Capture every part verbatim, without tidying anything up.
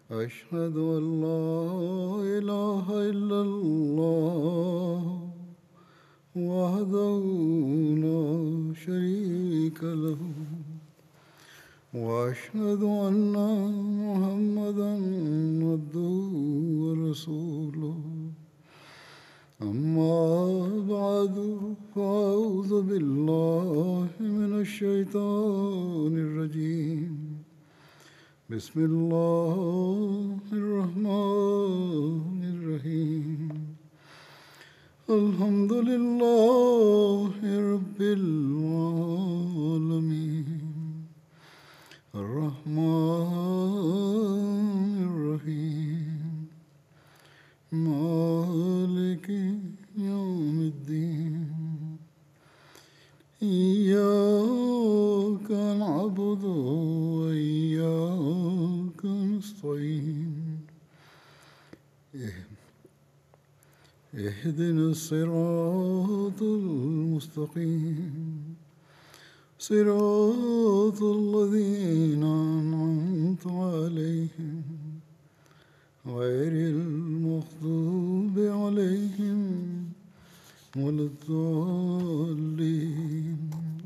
أشهد أن لا إله إلا الله وحده لا شريك له وأشهد أن محمدا عبده ورسوله أما بعد فأعوذ بالله من الشيطان الرجيم بسم الله الرحمن الرحيم الحمد لله رب العالمين الرحمن الرحيم مالك يوم الدين إياك نعبد وإياك نستعين اهدنا الصراط المستقيم صراط الذين أنعمت عليهم غير المغضوب عليهم ولا الضالين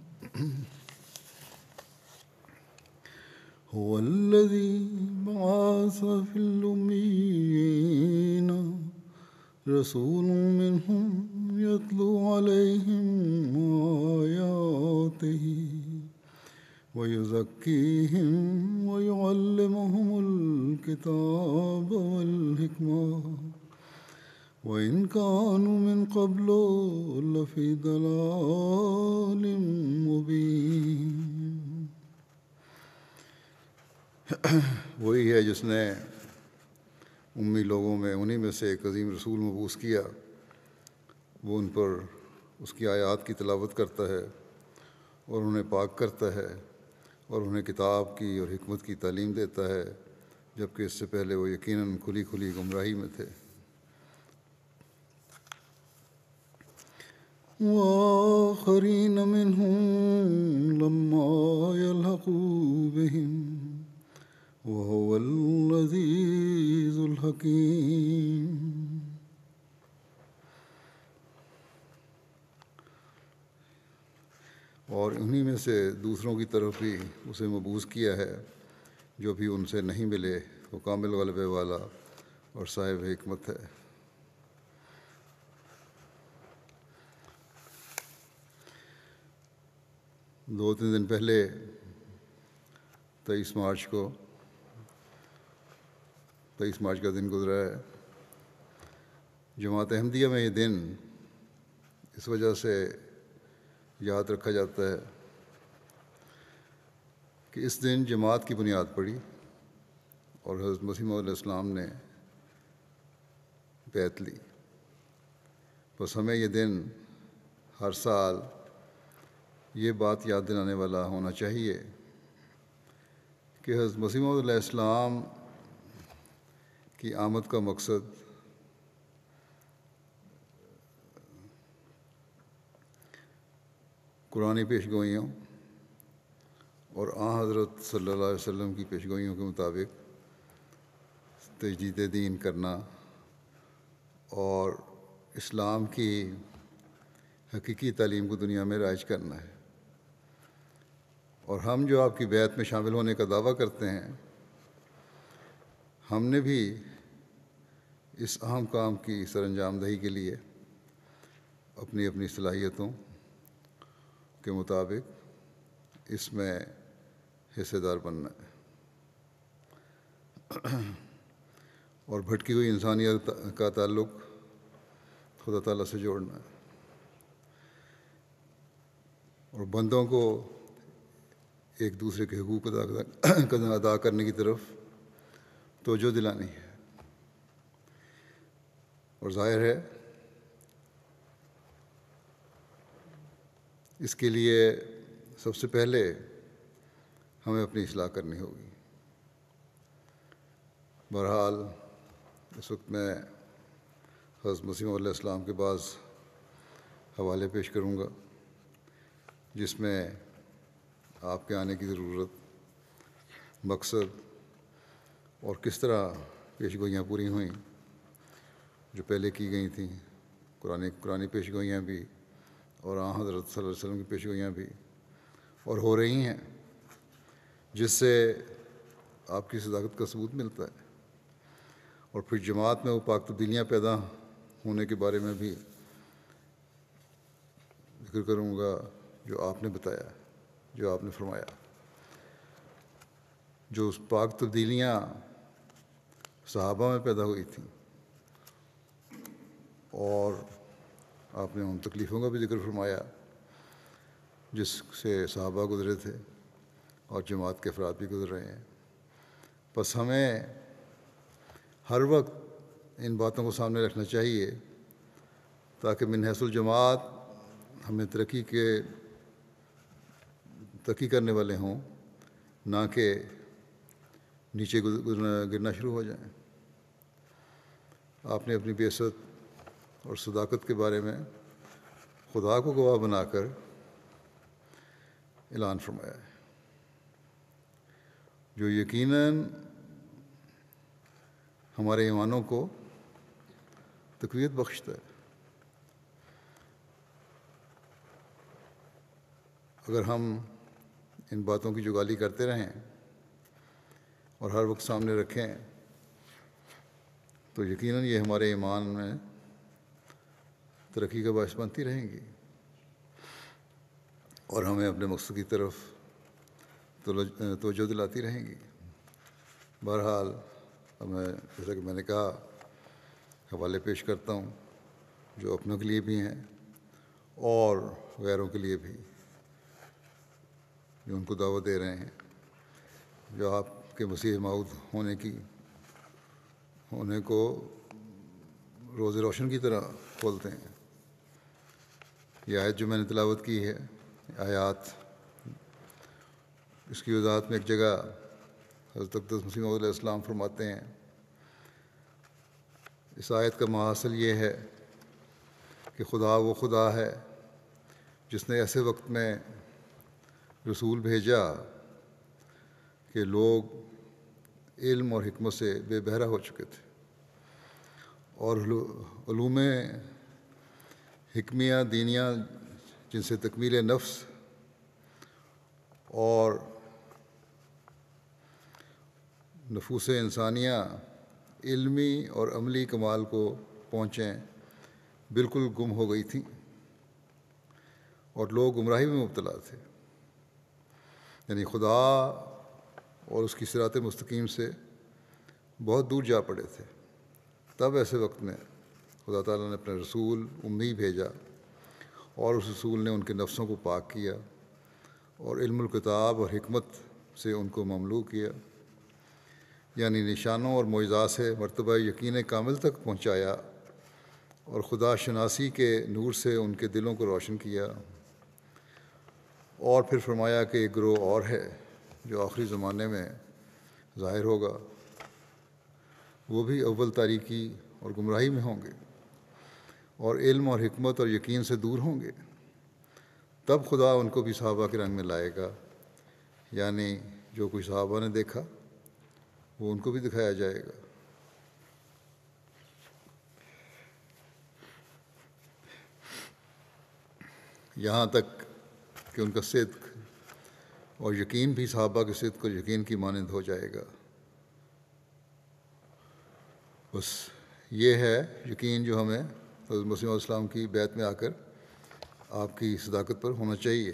هو الذي بعث في الأميين رسول منهم يتلو عليهم آياته ويزكيهم ويعلمهم الكتاب والحكمة وإن كانوا من قبل لفي ضلال مبين. وہی ہے جس نے امی لوگوں میں انہی میں سے ایک عظیم رسول مبعوث کیا. وہ ان پر اس کی آیات کی تلاوت کرتا ہے اور انہیں پاک کرتا ہے اور انہیں کتاب کی اور حکمت کی تعلیم دیتا ہے، جبکہ اس سے پہلے وہ یقیناً کھلی کھلی گمراہی میں تھے. وآخرین منہم لما یلحقوا بہم وهو العزیز الحکیم. اور انہی میں سے دوسروں کی طرف بھی اسے مبعوث کیا ہے جو بھی ان سے نہیں ملے. وہ کامل غلبے والا اور صاحب حکمت ہے. دو تین دن پہلے تیئیس مارچ کو تیئیس مارچ کا دن گزرا ہے. جماعت احمدیہ میں یہ دن اس وجہ سے یاد رکھا جاتا ہے کہ اس دن جماعت کی بنیاد پڑی اور حضرت مسیح موعود علیہ السلام نے بیعت لی. بس ہمیں یہ دن ہر سال یہ بات یاد دلانے والا ہونا چاہیے کہ حضرت مسیح موعود علیہ السلام کی آمد کا مقصد قرآنی پیش گوئیوں اور آن حضرت صلی اللہ علیہ وسلم کی پیش گوئیوں کے مطابق تجدید دین کرنا اور اسلام کی حقیقی تعلیم کو دنیا میں رائج کرنا ہے. اور ہم جو آپ کی بیعت میں شامل ہونے کا دعویٰ کرتے ہیں، ہم نے بھی اس اہم کام کی سر انجام دہی کے لیے اپنی اپنی صلاحیتوں کے مطابق اس میں حصے دار بننا ہے اور بھٹکی ہوئی انسانیت کا تعلق خدا تعالیٰ سے جوڑنا ہے اور بندوں کو ایک دوسرے کے حقوق ادا ادا کرنے کی طرف توجہ دلانی ہے. اور ظاہر ہے اس کے لیے سب سے پہلے ہمیں اپنی اصلاح کرنی ہوگی. بہرحال اس وقت میں حضرت مسیح علیہ السلام کے بعض حوالے پیش کروں گا جس میں آپ کے آنے کی ضرورت، مقصد اور کس طرح پیش گوئیاں پوری ہوئیں جو پہلے کی گئی تھیں، قرآن قرآن پیش گوئیاں بھی اور آن حضرت صلی اللہ علیہ وسلم کی پیش گوئیاں بھی اور ہو رہی ہیں، جس سے آپ کی صداقت کا ثبوت ملتا ہے۔ اور پھر جماعت میں وہ پاک تبدیلیاں پیدا ہونے کے بارے میں بھی ذکر کروں گا جو آپ نے بتایا، جو آپ نے فرمایا۔ جو اس پاک تبدیلیاں صحابہ میں پیدا ہوئی تھیں، اور آپ نے ان تکلیفوں کا بھی ذکر فرمایا جس سے صحابہ گزرے تھے اور جماعت کے افراد بھی گزر رہے ہیں۔ بس ہمیں ہر وقت ان باتوں کو سامنے رکھنا چاہیے تاکہ من حیث الجماعت ہمیں ترقی کے ترقی کرنے والے ہوں، نہ کہ نیچے گزرنا گرنا شروع ہو جائیں۔ آپ نے اپنی بعثت اور صداقت کے بارے میں خدا کو گواہ بنا کر اعلان فرمایا ہے، جو یقیناً ہمارے ایمانوں کو تقویت بخشتا ہے۔ اگر ہم ان باتوں کی جگالی کرتے رہیں اور ہر وقت سامنے رکھیں تو یقیناً یہ ہمارے ایمان میں ترقی کا باعث بنتی رہیں گی اور ہمیں اپنے مقصد کی طرف توجہ دلاتی رہیں گی۔ بہرحال اب میں جیسا کہ میں نے کہا حوالے پیش کرتا ہوں جو اپنوں کے لیے بھی ہیں اور غیروں کے لیے بھی، جو ان کو دعوت دے رہے ہیں، جو آپ کے مسیح موعود ہونے کی ہونے کو روز روشن کی طرح کھولتے ہیں۔ یہ آیت جو میں نے تلاوت کی ہے، آیات، اس کی وضاحت میں ایک جگہ حضرت اقدس مسیح موعود علیہ السلام فرماتے ہیں، اس آیت کا ماحصل یہ ہے کہ خدا وہ خدا ہے جس نے ایسے وقت میں رسول بھیجا کہ لوگ علم اور حکمت سے بے بہرہ ہو چکے تھے، اور علوم حکمیہ دینیہ جن سے تکمیل نفس اور نفوس انسانیہ علمی اور عملی کمال کو پہنچیں بالکل گم ہو گئی تھیں اور لوگ گمراہی میں مبتلا تھے، یعنی خدا اور اس کی صراط مستقیم سے بہت دور جا پڑے تھے۔ تب ایسے وقت میں خدا تعالیٰ نے اپنے رسول امی بھیجا اور اس رسول نے ان کے نفسوں کو پاک کیا اور علم الکتاب اور حکمت سے ان کو مملو کیا، یعنی نشانوں اور معجزات سے مرتبہ یقین کامل تک پہنچایا اور خدا شناسی کے نور سے ان کے دلوں کو روشن کیا۔ اور پھر فرمایا کہ ایک گروہ اور ہے جو آخری زمانے میں ظاہر ہوگا، وہ بھی اول تاریکی اور گمراہی میں ہوں گے اور علم اور حکمت اور یقین سے دور ہوں گے۔ تب خدا ان کو بھی صحابہ کے رنگ میں لائے گا، یعنی جو کچھ صحابہ نے دیکھا وہ ان کو بھی دکھایا جائے گا۔ یہاں تک کہ ان کا صدق اور یقین بھی صحابہ کے صدق اور یقین کی مانند ہو جائے گا۔ بس یہ ہے یقین جو ہمیں حضرت مسیح علیہ السلام کی بیعت میں آ کر آپ کی صداقت پر ہونا چاہیے،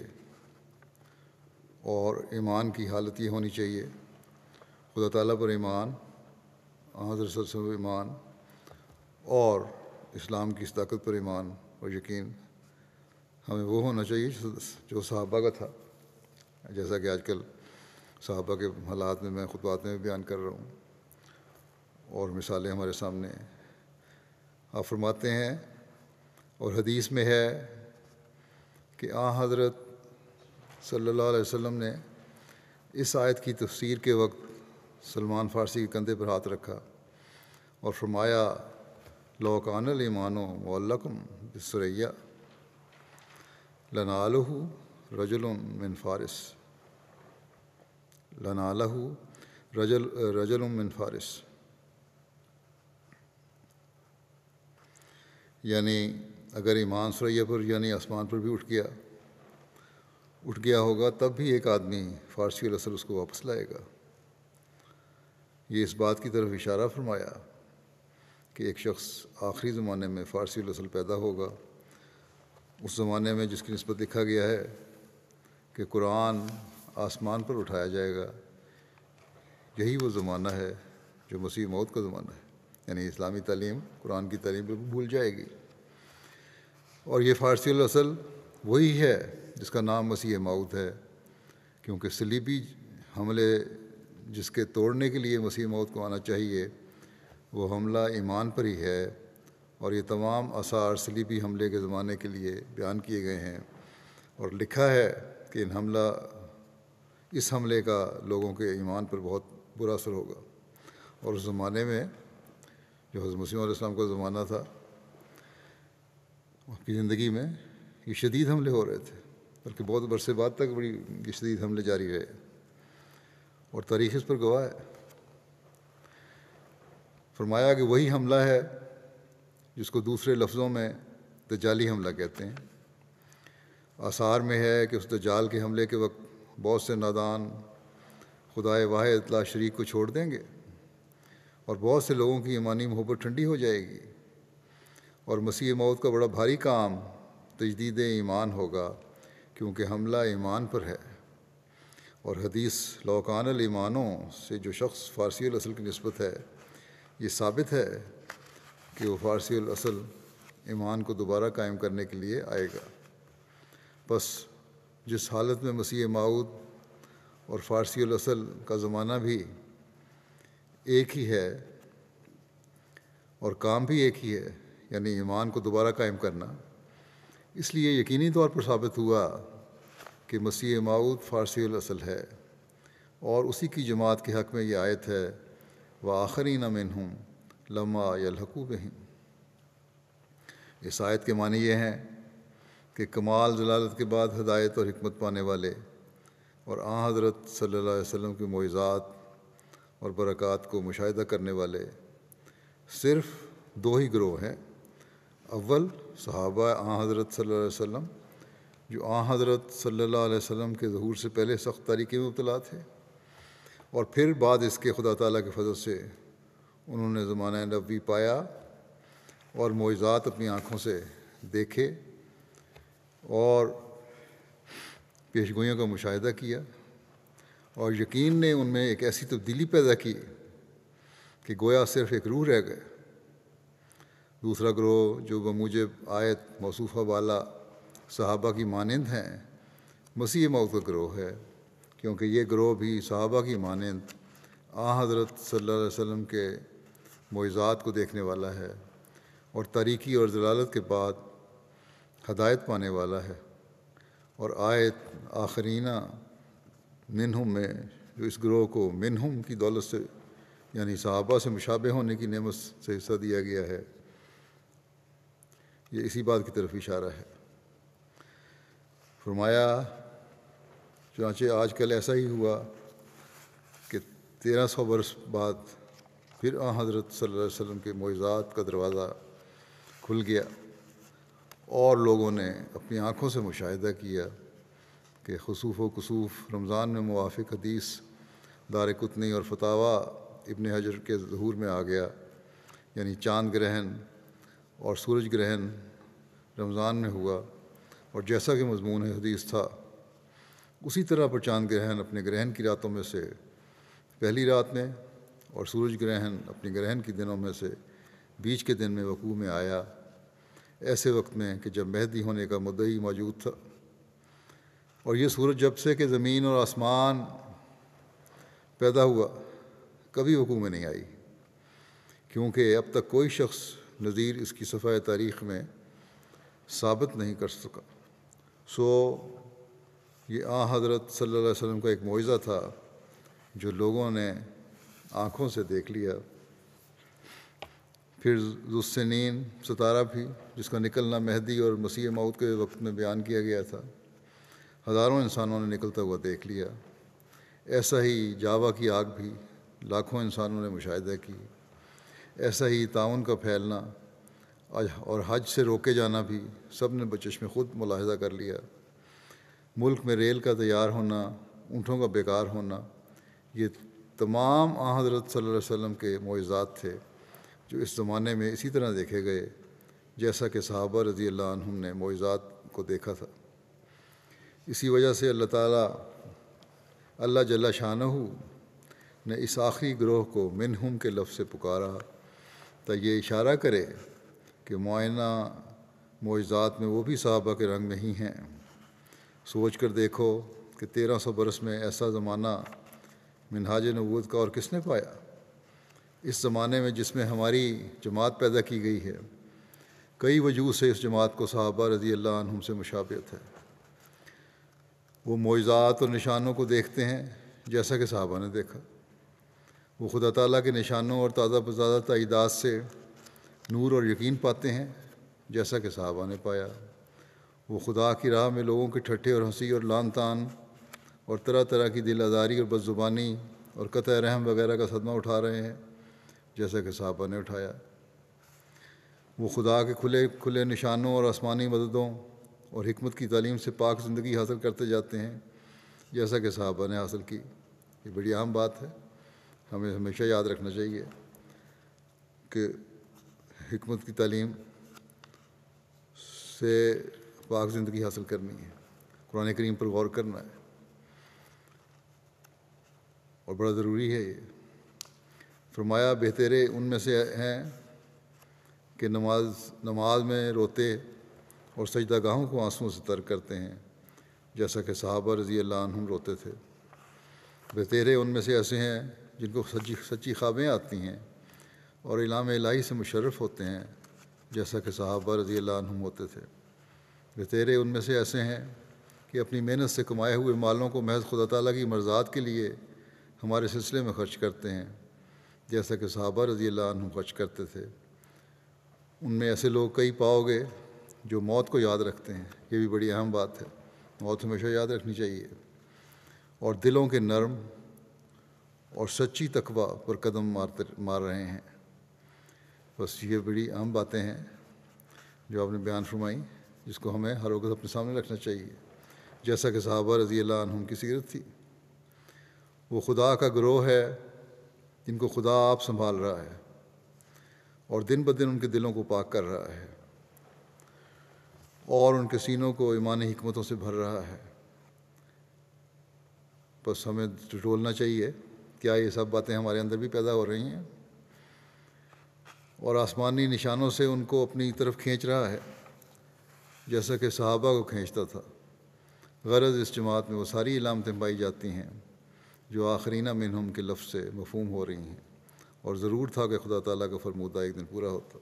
اور ایمان کی حالت یہ ہونی چاہیے، خدا تعالیٰ پر ایمان، حضرت صلی اللہ علیہ وسلم پر ایمان اور اسلام کی صداقت پر ایمان اور یقین ہمیں وہ ہونا چاہیے جو صحابہ کا تھا، جیسا کہ آج کل صحابہ کے حالات میں میں خطبات میں بیان کر رہا ہوں اور مثالیں ہمارے سامنے ہیں۔ آپ فرماتے ہیں اور حدیث میں ہے کہ آن حضرت صلی اللہ علیہ وسلم نے اس آیت کی تفسیر کے وقت سلمان فارسی کے کندھے پر ہاتھ رکھا اور فرمایا لو کان الایمان معلقا بالثریا لنالہ رجل من فارس لنالہ رجل رجل من فارس، یعنی اگر ایمان ثریا پر یعنی آسمان پر بھی اٹھ گیا اٹھ گیا ہوگا تب بھی ایک آدمی فارسی الاصل اس کو واپس لائے گا۔ یہ اس بات کی طرف اشارہ فرمایا کہ ایک شخص آخری زمانے میں فارسی الاصل پیدا ہوگا، اس زمانے میں جس کی نسبت لکھا گیا ہے کہ قرآن آسمان پر اٹھایا جائے گا، یہی وہ زمانہ ہے جو مسیح موعود کا زمانہ ہے، یعنی اسلامی تعلیم قرآن کی تعلیم بالکل بھول جائے گی۔ اور یہ فارسی الاصل وہی ہے جس کا نام مسیح موعود ہے، کیونکہ صلیبی حملے جس کے توڑنے کے لیے مسیح موعود کو آنا چاہیے وہ حملہ ایمان پر ہی ہے، اور یہ تمام آثار صلیبی حملے کے زمانے کے لیے بیان کیے گئے ہیں، اور لکھا ہے کہ ان حملہ اس حملے کا لوگوں کے ایمان پر بہت برا اثر ہوگا۔ اور اس زمانے میں جو حضرت مسیح علیہ السلام کا زمانہ تھا، آپ کی زندگی میں یہ شدید حملے ہو رہے تھے، بلکہ بہت عرصے بعد تک بڑی یہ شدید حملے جاری رہے، اور تاریخ اس پر گواہ ہے۔ فرمایا کہ وہی حملہ ہے جس کو دوسرے لفظوں میں دجالی حملہ کہتے ہیں۔ آثار میں ہے کہ اس دجال کے حملے کے وقت بہت سے نادان خدائے واحد لا شریک کو چھوڑ دیں گے، اور بہت سے لوگوں کی ایمانی محبت ٹھنڈی ہو جائے گی، اور مسیح موعود کا بڑا بھاری کام تجدید ایمان ہوگا، کیونکہ حملہ ایمان پر ہے۔ اور حدیث لوکان الایمانوں سے جو شخص فارسی الاصل کی نسبت ہے، یہ ثابت ہے کہ وہ فارسی الاصل ایمان کو دوبارہ قائم کرنے کے لیے آئے گا۔ بس جس حالت میں مسیح موعود اور فارسی الاصل کا زمانہ بھی ایک ہی ہے اور کام بھی ایک ہی ہے، یعنی ایمان کو دوبارہ قائم کرنا، اس لیے یقینی طور پر ثابت ہوا کہ مسیح موعود فارسی الاصل ہے، اور اسی کی جماعت کے حق میں یہ آیت ہے وآخرین منہم لما یلحقوا بہم۔ اس آیت کے معنی یہ ہیں کہ کمال ضلالت کے بعد ہدایت اور حکمت پانے والے اور آن حضرت صلی اللہ علیہ وسلم کے معجزات اور برکات کو مشاہدہ کرنے والے صرف دو ہی گروہ ہیں۔ اول صحابہ آن حضرت صلی اللہ علیہ وسلم جو آن حضرت صلی اللہ علیہ وسلم کے ظہور سے پہلے سخت تاریکی میں مبتلا تھے، اور پھر بعد اس کے خدا تعالیٰ کے فضل سے انہوں نے زمانہ نبوی پایا اور معجزات اپنی آنکھوں سے دیکھے اور پیشگوئیوں کا مشاہدہ کیا، اور یقین نے ان میں ایک ایسی تبدیلی پیدا کی کہ گویا صرف ایک روح رہ گئے۔ دوسرا گروہ جو بموجب آیت موصوفہ والا صحابہ کی مانند ہیں، مسیح موعود کا گروہ ہے، کیونکہ یہ گروہ بھی صحابہ کی مانند آن حضرت صلی اللہ علیہ وسلم کے معجزات کو دیکھنے والا ہے، اور تاریکی اور ضلالت کے بعد ہدایت پانے والا ہے۔ اور آیت آخرینہ منہم میں جو اس گروہ کو منہم کی دولت سے یعنی صحابہ سے مشابہ ہونے کی نعمت سے حصہ دیا گیا ہے، یہ اسی بات کی طرف اشارہ ہے۔ فرمایا چنانچہ آج کل ایسا ہی ہوا کہ تیرہ سو برس بعد پھر آن حضرت صلی اللہ علیہ وسلم کے معجزات کا دروازہ کھل گیا، اور لوگوں نے اپنی آنکھوں سے مشاہدہ کیا کہ خسوف و کسوف رمضان میں موافق حدیث دار قطنی اور فتاویٰ ابن حجر کے ظہور میں آ گیا، یعنی چاند گرہن اور سورج گرہن رمضان میں ہوا، اور جیسا کہ مضمون حدیث تھا اسی طرح پر چاند گرہن اپنے گرہن کی راتوں میں سے پہلی رات میں اور سورج گرہن اپنے گرہن کی دنوں میں سے بیچ کے دن میں وقوع میں آیا، ایسے وقت میں کہ جب مہدی ہونے کا مدعی موجود تھا۔ اور یہ سورج جب سے کہ زمین اور آسمان پیدا ہوا کبھی وقوع میں نہیں آئی، کیونکہ اب تک کوئی شخص نظیر اس کی صفحہ تاریخ میں ثابت نہیں کر سکا۔ سو یہ آن حضرت صلی اللہ علیہ وسلم کا ایک معجزہ تھا جو لوگوں نے آنکھوں سے دیکھ لیا۔ پھر ذوالسنین ستارہ بھی جس کا نکلنا مہدی اور مسیح موعود کے وقت میں بیان کیا گیا تھا، ہزاروں انسانوں نے نکلتا ہوا دیکھ لیا۔ ایسا ہی جاوا کی آگ بھی لاکھوں انسانوں نے مشاہدہ کی۔ ایسا ہی تعاون کا پھیلنا اور حج سے روکے جانا بھی سب نے بچشم خود ملاحظہ کر لیا۔ ملک میں ریل کا تیار ہونا، اونٹوں کا بیکار ہونا، یہ تمام آن حضرت صلی اللہ علیہ وسلم کے معجزات تھے جو اس زمانے میں اسی طرح دیکھے گئے جیسا کہ صحابہ رضی اللہ عنہم نے معجزات کو دیکھا تھا۔ اسی وجہ سے اللہ تعالیٰ اللہ جل شانہ نے اس آخری گروہ کو منہم کے لفظ سے پکارا تا یہ اشارہ کرے کہ معائنہ معجزات میں وہ بھی صحابہ کے رنگ نہیں ہیں۔ سوچ کر دیکھو کہ تیرہ سو برس میں ایسا زمانہ منہاج نبوت کا اور کس نے پایا؟ اس زمانے میں جس میں ہماری جماعت پیدا کی گئی ہے، کئی وجوہ سے اس جماعت کو صحابہ رضی اللہ عنہم سے مشابہت ہے۔ وہ معجزات اور نشانوں کو دیکھتے ہیں جیسا کہ صحابہ نے دیکھا۔ وہ خدا تعالیٰ کے نشانوں اور تازہ بتازہ تائیدات سے نور اور یقین پاتے ہیں جیسا کہ صحابہ نے پایا۔ وہ خدا کی راہ میں لوگوں کے ٹھٹھے اور ہنسی اور لان تان اور طرح طرح کی دل آزاری اور بدزبانی اور قطع رحم وغیرہ کا صدمہ اٹھا رہے ہیں جیسا کہ صحابہ نے اٹھایا۔ وہ خدا کے کھلے کھلے نشانوں اور آسمانی مددوں اور حکمت کی تعلیم سے پاک زندگی حاصل کرتے جاتے ہیں جیسا کہ صحابہ نے حاصل کی۔ یہ بڑی اہم بات ہے، ہمیں ہمیشہ یاد رکھنا چاہیے کہ حکمت کی تعلیم سے پاک زندگی حاصل کرنی ہے، قرآن کریم پر غور کرنا ہے، اور بڑا ضروری ہے۔ یہ فرمایا بہترے ان میں سے ہیں کہ نماز نماز میں روتے اور سجدہ گاہوں کو آنسوؤں سے تر کرتے ہیں جیسا کہ صحابہ رضی اللہ عنہم روتے تھے۔ بہترے ان میں سے ایسے ہیں جن کو سچی سچی خوابیں آتی ہیں اور علام الہی سے مشرف ہوتے ہیں جیسا کہ صحابہ رضی اللہ عنہم ہوتے تھے۔ بہترے ان میں سے ایسے ہیں کہ اپنی محنت سے کمائے ہوئے مالوں کو محض خدا تعالیٰ کی مرضات کے لیے ہمارے سلسلے میں خرچ کرتے ہیں جیسا کہ صحابہ رضی اللہ عنہم خرچ کرتے تھے۔ ان میں ایسے لوگ کئی پاؤ گے جو موت کو یاد رکھتے ہیں۔ یہ بھی بڑی اہم بات ہے، موت ہمیشہ یاد رکھنی چاہیے، اور دلوں کے نرم اور سچی تقویٰ پر قدم مارتے مار رہے ہیں۔ بس یہ بڑی اہم باتیں ہیں جو آپ نے بیان فرمائی، جس کو ہمیں ہر وقت اپنے سامنے رکھنا چاہیے جیسا کہ صحابہ رضی اللہ عنہم کی سیرت تھی۔ وہ خدا کا گروہ ہے جن کو خدا آپ سنبھال رہا ہے اور دن بدن ان کے دلوں کو پاک کر رہا ہے اور ان کے سینوں کو ایمانی حکمتوں سے بھر رہا ہے۔ بس ہمیں ٹٹولنا چاہیے، کیا یہ سب باتیں ہمارے اندر بھی پیدا ہو رہی ہیں اور آسمانی نشانوں سے ان کو اپنی طرف کھینچ رہا ہے جیسا کہ صحابہ کو کھینچتا تھا۔ غرض اس جماعت میں وہ ساری علامتیں پائی جاتی ہیں جو آخرین منہم کے لفظ سے مفہوم ہو رہی ہیں، اور ضرور تھا کہ خدا تعالیٰ کا فرمودہ ایک دن پورا ہوتا۔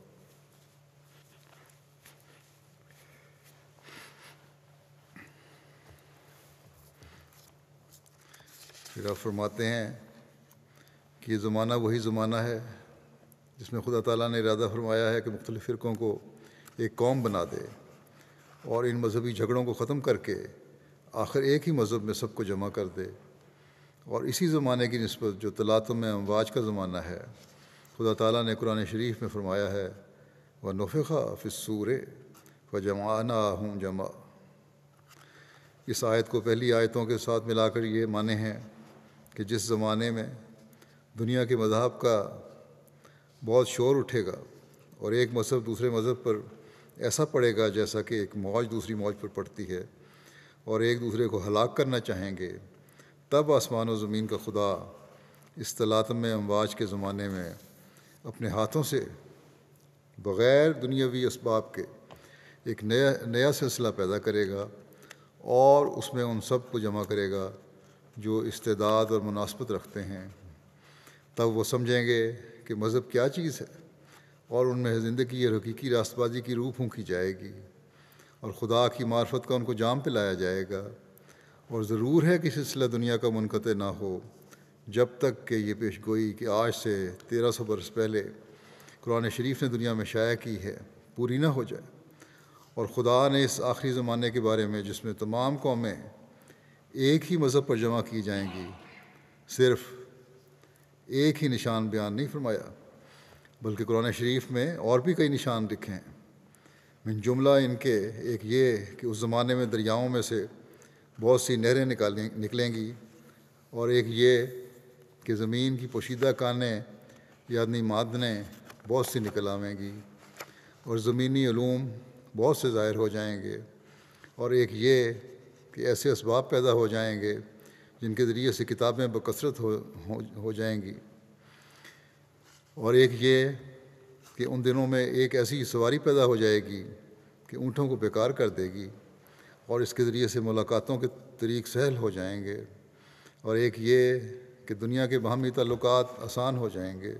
پھر آپ فرماتے ہیں کہ یہ زمانہ وہی زمانہ ہے جس میں خدا تعالیٰ نے ارادہ فرمایا ہے کہ مختلف فرقوں کو ایک قوم بنا دے اور ان مذہبی جھگڑوں کو ختم کر کے آخر ایک ہی مذہب میں سب کو جمع کر دے۔ اور اسی زمانے کی نسبت جو تلاطم امواج کا زمانہ ہے، خدا تعالیٰ نے قرآن شریف میں فرمایا ہے وَنُفِخَ فِي الصُّورِ فَجَمَعْنَاهُمْ جَمْعًا۔ اس آیت کو پہلی آیتوں کے ساتھ ملا کر یہ معنی ہیں کہ جس زمانے میں دنیا کے مذاہب کا بہت شور اٹھے گا اور ایک مذہب دوسرے مذہب پر ایسا پڑے گا جیسا کہ ایک موج دوسری موج پر پڑتی ہے اور ایک دوسرے کو ہلاک کرنا چاہیں گے، تب آسمان و زمین کا خدا اس تلاطم امواج کے زمانے میں اپنے ہاتھوں سے بغیر دنیاوی اسباب کے ایک نیا نیا سلسلہ پیدا کرے گا اور اس میں ان سب کو جمع کرے گا جو استعداد اور مناسبت رکھتے ہیں۔ تب وہ سمجھیں گے کہ مذہب کیا چیز ہے اور ان میں زندگی اور حقیقی راست بازی کی روح پھونکی جائے گی اور خدا کی معرفت کا ان کو جام پلایا جائے گا۔ اور ضرور ہے کہ سلسلہ دنیا کا منقطع نہ ہو جب تک کہ یہ پیش گوئی کہ آج سے تیرہ سو برس پہلے قرآن شریف نے دنیا میں شائع کی ہے پوری نہ ہو جائے۔ اور خدا نے اس آخری زمانے کے بارے میں جس میں تمام قومیں ایک ہی مذہب پر جمع کی جائیں گی، صرف ایک ہی نشان بیان نہیں فرمایا، بلکہ قرآن شریف میں اور بھی کئی نشان لکھے ہیں۔ من جملہ ان کے ایک یہ کہ اس زمانے میں دریاؤں میں سے بہت سی نہریں نکالیں نکلیں گی، اور ایک یہ کہ زمین کی پوشیدہ کانیں یعنی معدنیں بہت سی نکل آویں گی، اور زمینی علوم بہت سے ظاہر ہو جائیں گے، اور ایک یہ کہ ایسے اسباب پیدا ہو جائیں گے جن کے ذریعے سے کتابیں بکثرت ہو ہو جائیں گی، اور ایک یہ کہ ان دنوں میں ایک ایسی سواری پیدا ہو جائے گی کہ اونٹوں کو بیکار کر دے گی، اور اس کے ذریعے سے ملاقاتوں کے طریق سہل ہو جائیں گے، اور ایک یہ کہ دنیا کے باہمی تعلقات آسان ہو جائیں گے،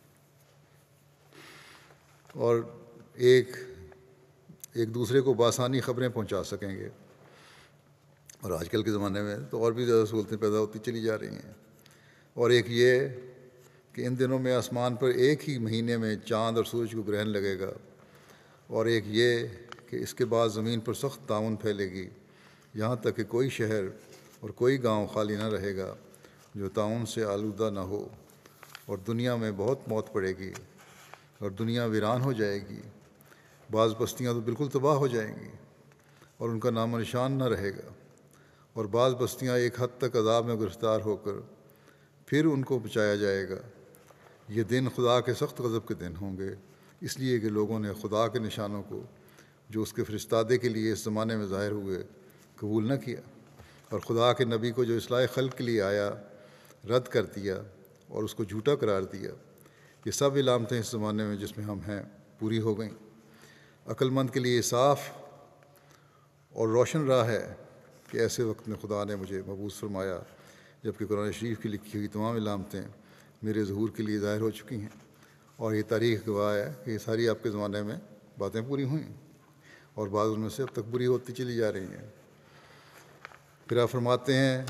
اور ایک ایک دوسرے کو بآسانی خبریں پہنچا سکیں گے۔ اور آج کل کے زمانے میں تو اور بھی زیادہ سہولتیں پیدا ہوتی چلی جا رہی ہیں۔ اور ایک یہ کہ ان دنوں میں آسمان پر ایک ہی مہینے میں چاند اور سورج کو گرہن لگے گا، اور ایک یہ کہ اس کے بعد زمین پر سخت طاعون پھیلے گی، یہاں تک کہ کوئی شہر اور کوئی گاؤں خالی نہ رہے گا جو طاعون سے آلودہ نہ ہو، اور دنیا میں بہت موت پڑے گی، اور دنیا ویران ہو جائے گی، بعض بستیاں تو بالکل تباہ ہو جائیں گی اور ان کا نام و نشان نہ رہے گا، اور بعض بستیاں ایک حد تک عذاب میں گرفتار ہو کر پھر ان کو بچایا جائے گا۔ یہ دن خدا کے سخت غضب کے دن ہوں گے، اس لیے کہ لوگوں نے خدا کے نشانوں کو جو اس کے فرستادے کے لیے اس زمانے میں ظاہر ہوئے قبول نہ کیا، اور خدا کے نبی کو جو اصلاح خلق کے لیے آیا رد کر دیا اور اس کو جھوٹا قرار دیا۔ یہ سب علامتیں اس زمانے میں جس میں ہم ہیں پوری ہو گئیں۔ عقل مند کے لیے صاف اور روشن راہ ہے کہ ایسے وقت میں خدا نے مجھے مبعوث فرمایا جبکہ قرآن شریف کی لکھی ہوئی تمام علامتیں میرے ظہور کے لیے ظاہر ہو چکی ہیں، اور یہ تاریخ گواہ ہے کہ یہ ساری آپ کے زمانے میں باتیں پوری ہوئیں، اور بعض ان میں سے اب تک بری ہوتی چلی جا رہی ہیں۔ پھر آپ فرماتے ہیں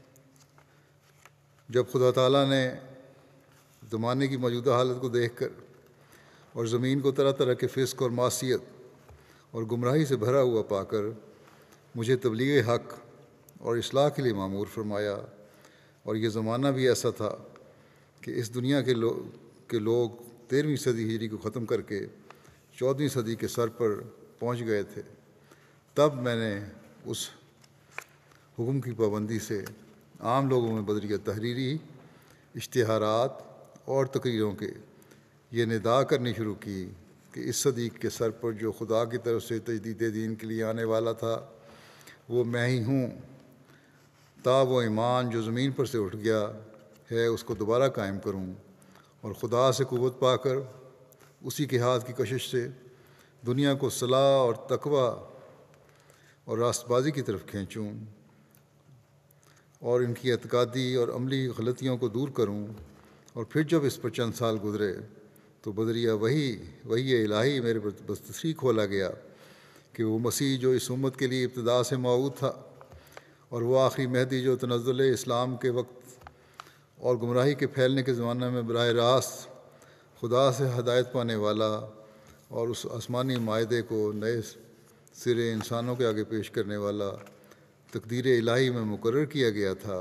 جب خدا تعالیٰ نے زمانے کی موجودہ حالت کو دیکھ کر اور زمین کو طرح طرح کے فسق اور معصیت اور گمراہی سے بھرا ہوا پا کر مجھے تبلیغ حق اور اصلاح کے لیے مامور فرمایا، اور یہ زمانہ بھی ایسا تھا کہ اس دنیا کے لوگ کے لوگ تیرہویں صدی ہجری کو ختم کر کے چودہویں صدی کے سر پر پہنچ گئے تھے، تب میں نے اس حکم کی پابندی سے عام لوگوں میں بدریہ تحریری اشتہارات اور تقریروں کے یہ ندا کرنی شروع کی کہ اس صدی کے سر پر جو خدا کی طرف سے تجدید دین کے لیے آنے والا تھا وہ میں ہی ہوں، تا وہ ایمان جو زمین پر سے اٹھ گیا ہے اس کو دوبارہ قائم کروں، اور خدا سے قوت پا کر اسی کے ہاتھ کی کشش سے دنیا کو صلاح اور تقوی اور راست بازی کی طرف کھینچوں، اور ان کی اعتقادی اور عملی غلطیوں کو دور کروں، اور پھر جب اس پر چند سال گزرے تو بدریہ وہی وہی الہی میرے بستری کھولا گیا کہ وہ مسیح جو اس امت کے لیے ابتدا سے موعود تھا، اور وہ آخری مہدی جو تنزل اسلام کے وقت اور گمراہی کے پھیلنے کے زمانہ میں براہ راست خدا سے ہدایت پانے والا اور اس آسمانی معاہدے کو نئے سرے انسانوں کے آگے پیش کرنے والا تقدیر الہی میں مقرر کیا گیا تھا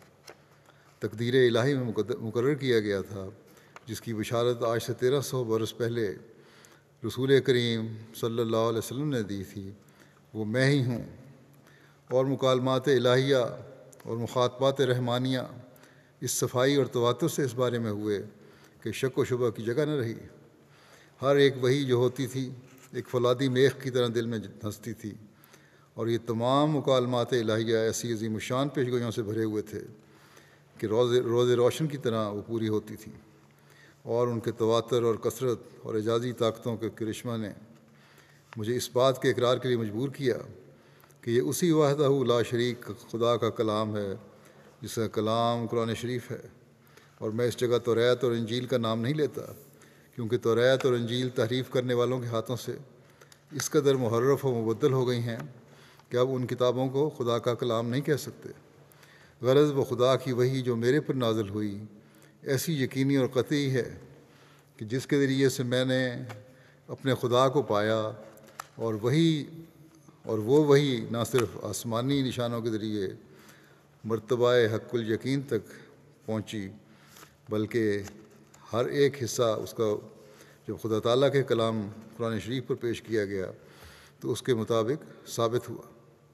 تقدیر الہی میں مقرر کیا گیا تھا جس کی بشارت آج سے تیرہ سو برس پہلے رسول کریم صلی اللہ علیہ وسلم نے دی تھی، وہ میں ہی ہوں۔ اور مکالمات الہیہ اور مخاطبات رحمانیہ اس صفائی اور تواتر سے اس بارے میں ہوئے کہ شک و شبہ کی جگہ نہ رہی۔ ہر ایک وحی جو ہوتی تھی ایک فولادی میخ کی طرح دل میں دھنستی تھی، اور یہ تمام مکالمات الہیہ ایسی عظیم الشان پیشگوئیوں سے بھرے ہوئے تھے کہ روز روز روشن کی طرح وہ پوری ہوتی تھیں، اور ان کے تواتر اور کثرت اور اعجازی طاقتوں کے کرشمہ نے مجھے اس بات کے اقرار کے لیے مجبور کیا کہ یہ اسی وحدہ لا شریک خدا کا کلام ہے جس کا کلام قرآن شریف ہے، اور میں اس جگہ توریت اور انجیل کا نام نہیں لیتا کیونکہ توریت اور انجیل تحریف کرنے والوں کے ہاتھوں سے اس قدر محرف و مبدل ہو گئی ہیں کہ اب ان کتابوں کو خدا کا کلام نہیں کہہ سکتے۔ غرض وہ خدا کی وحی جو میرے پر نازل ہوئی ایسی یقینی اور قطعی ہے کہ جس کے ذریعے سے میں نے اپنے خدا کو پایا، اور وہی اور وہ وہی نہ صرف آسمانی نشانوں کے ذریعے مرتبہ حق الیقین تک پہنچی بلکہ ہر ایک حصہ اس کا جب خدا تعالیٰ کے کلام قرآن شریف پر پیش کیا گیا تو اس کے مطابق ثابت ہوا،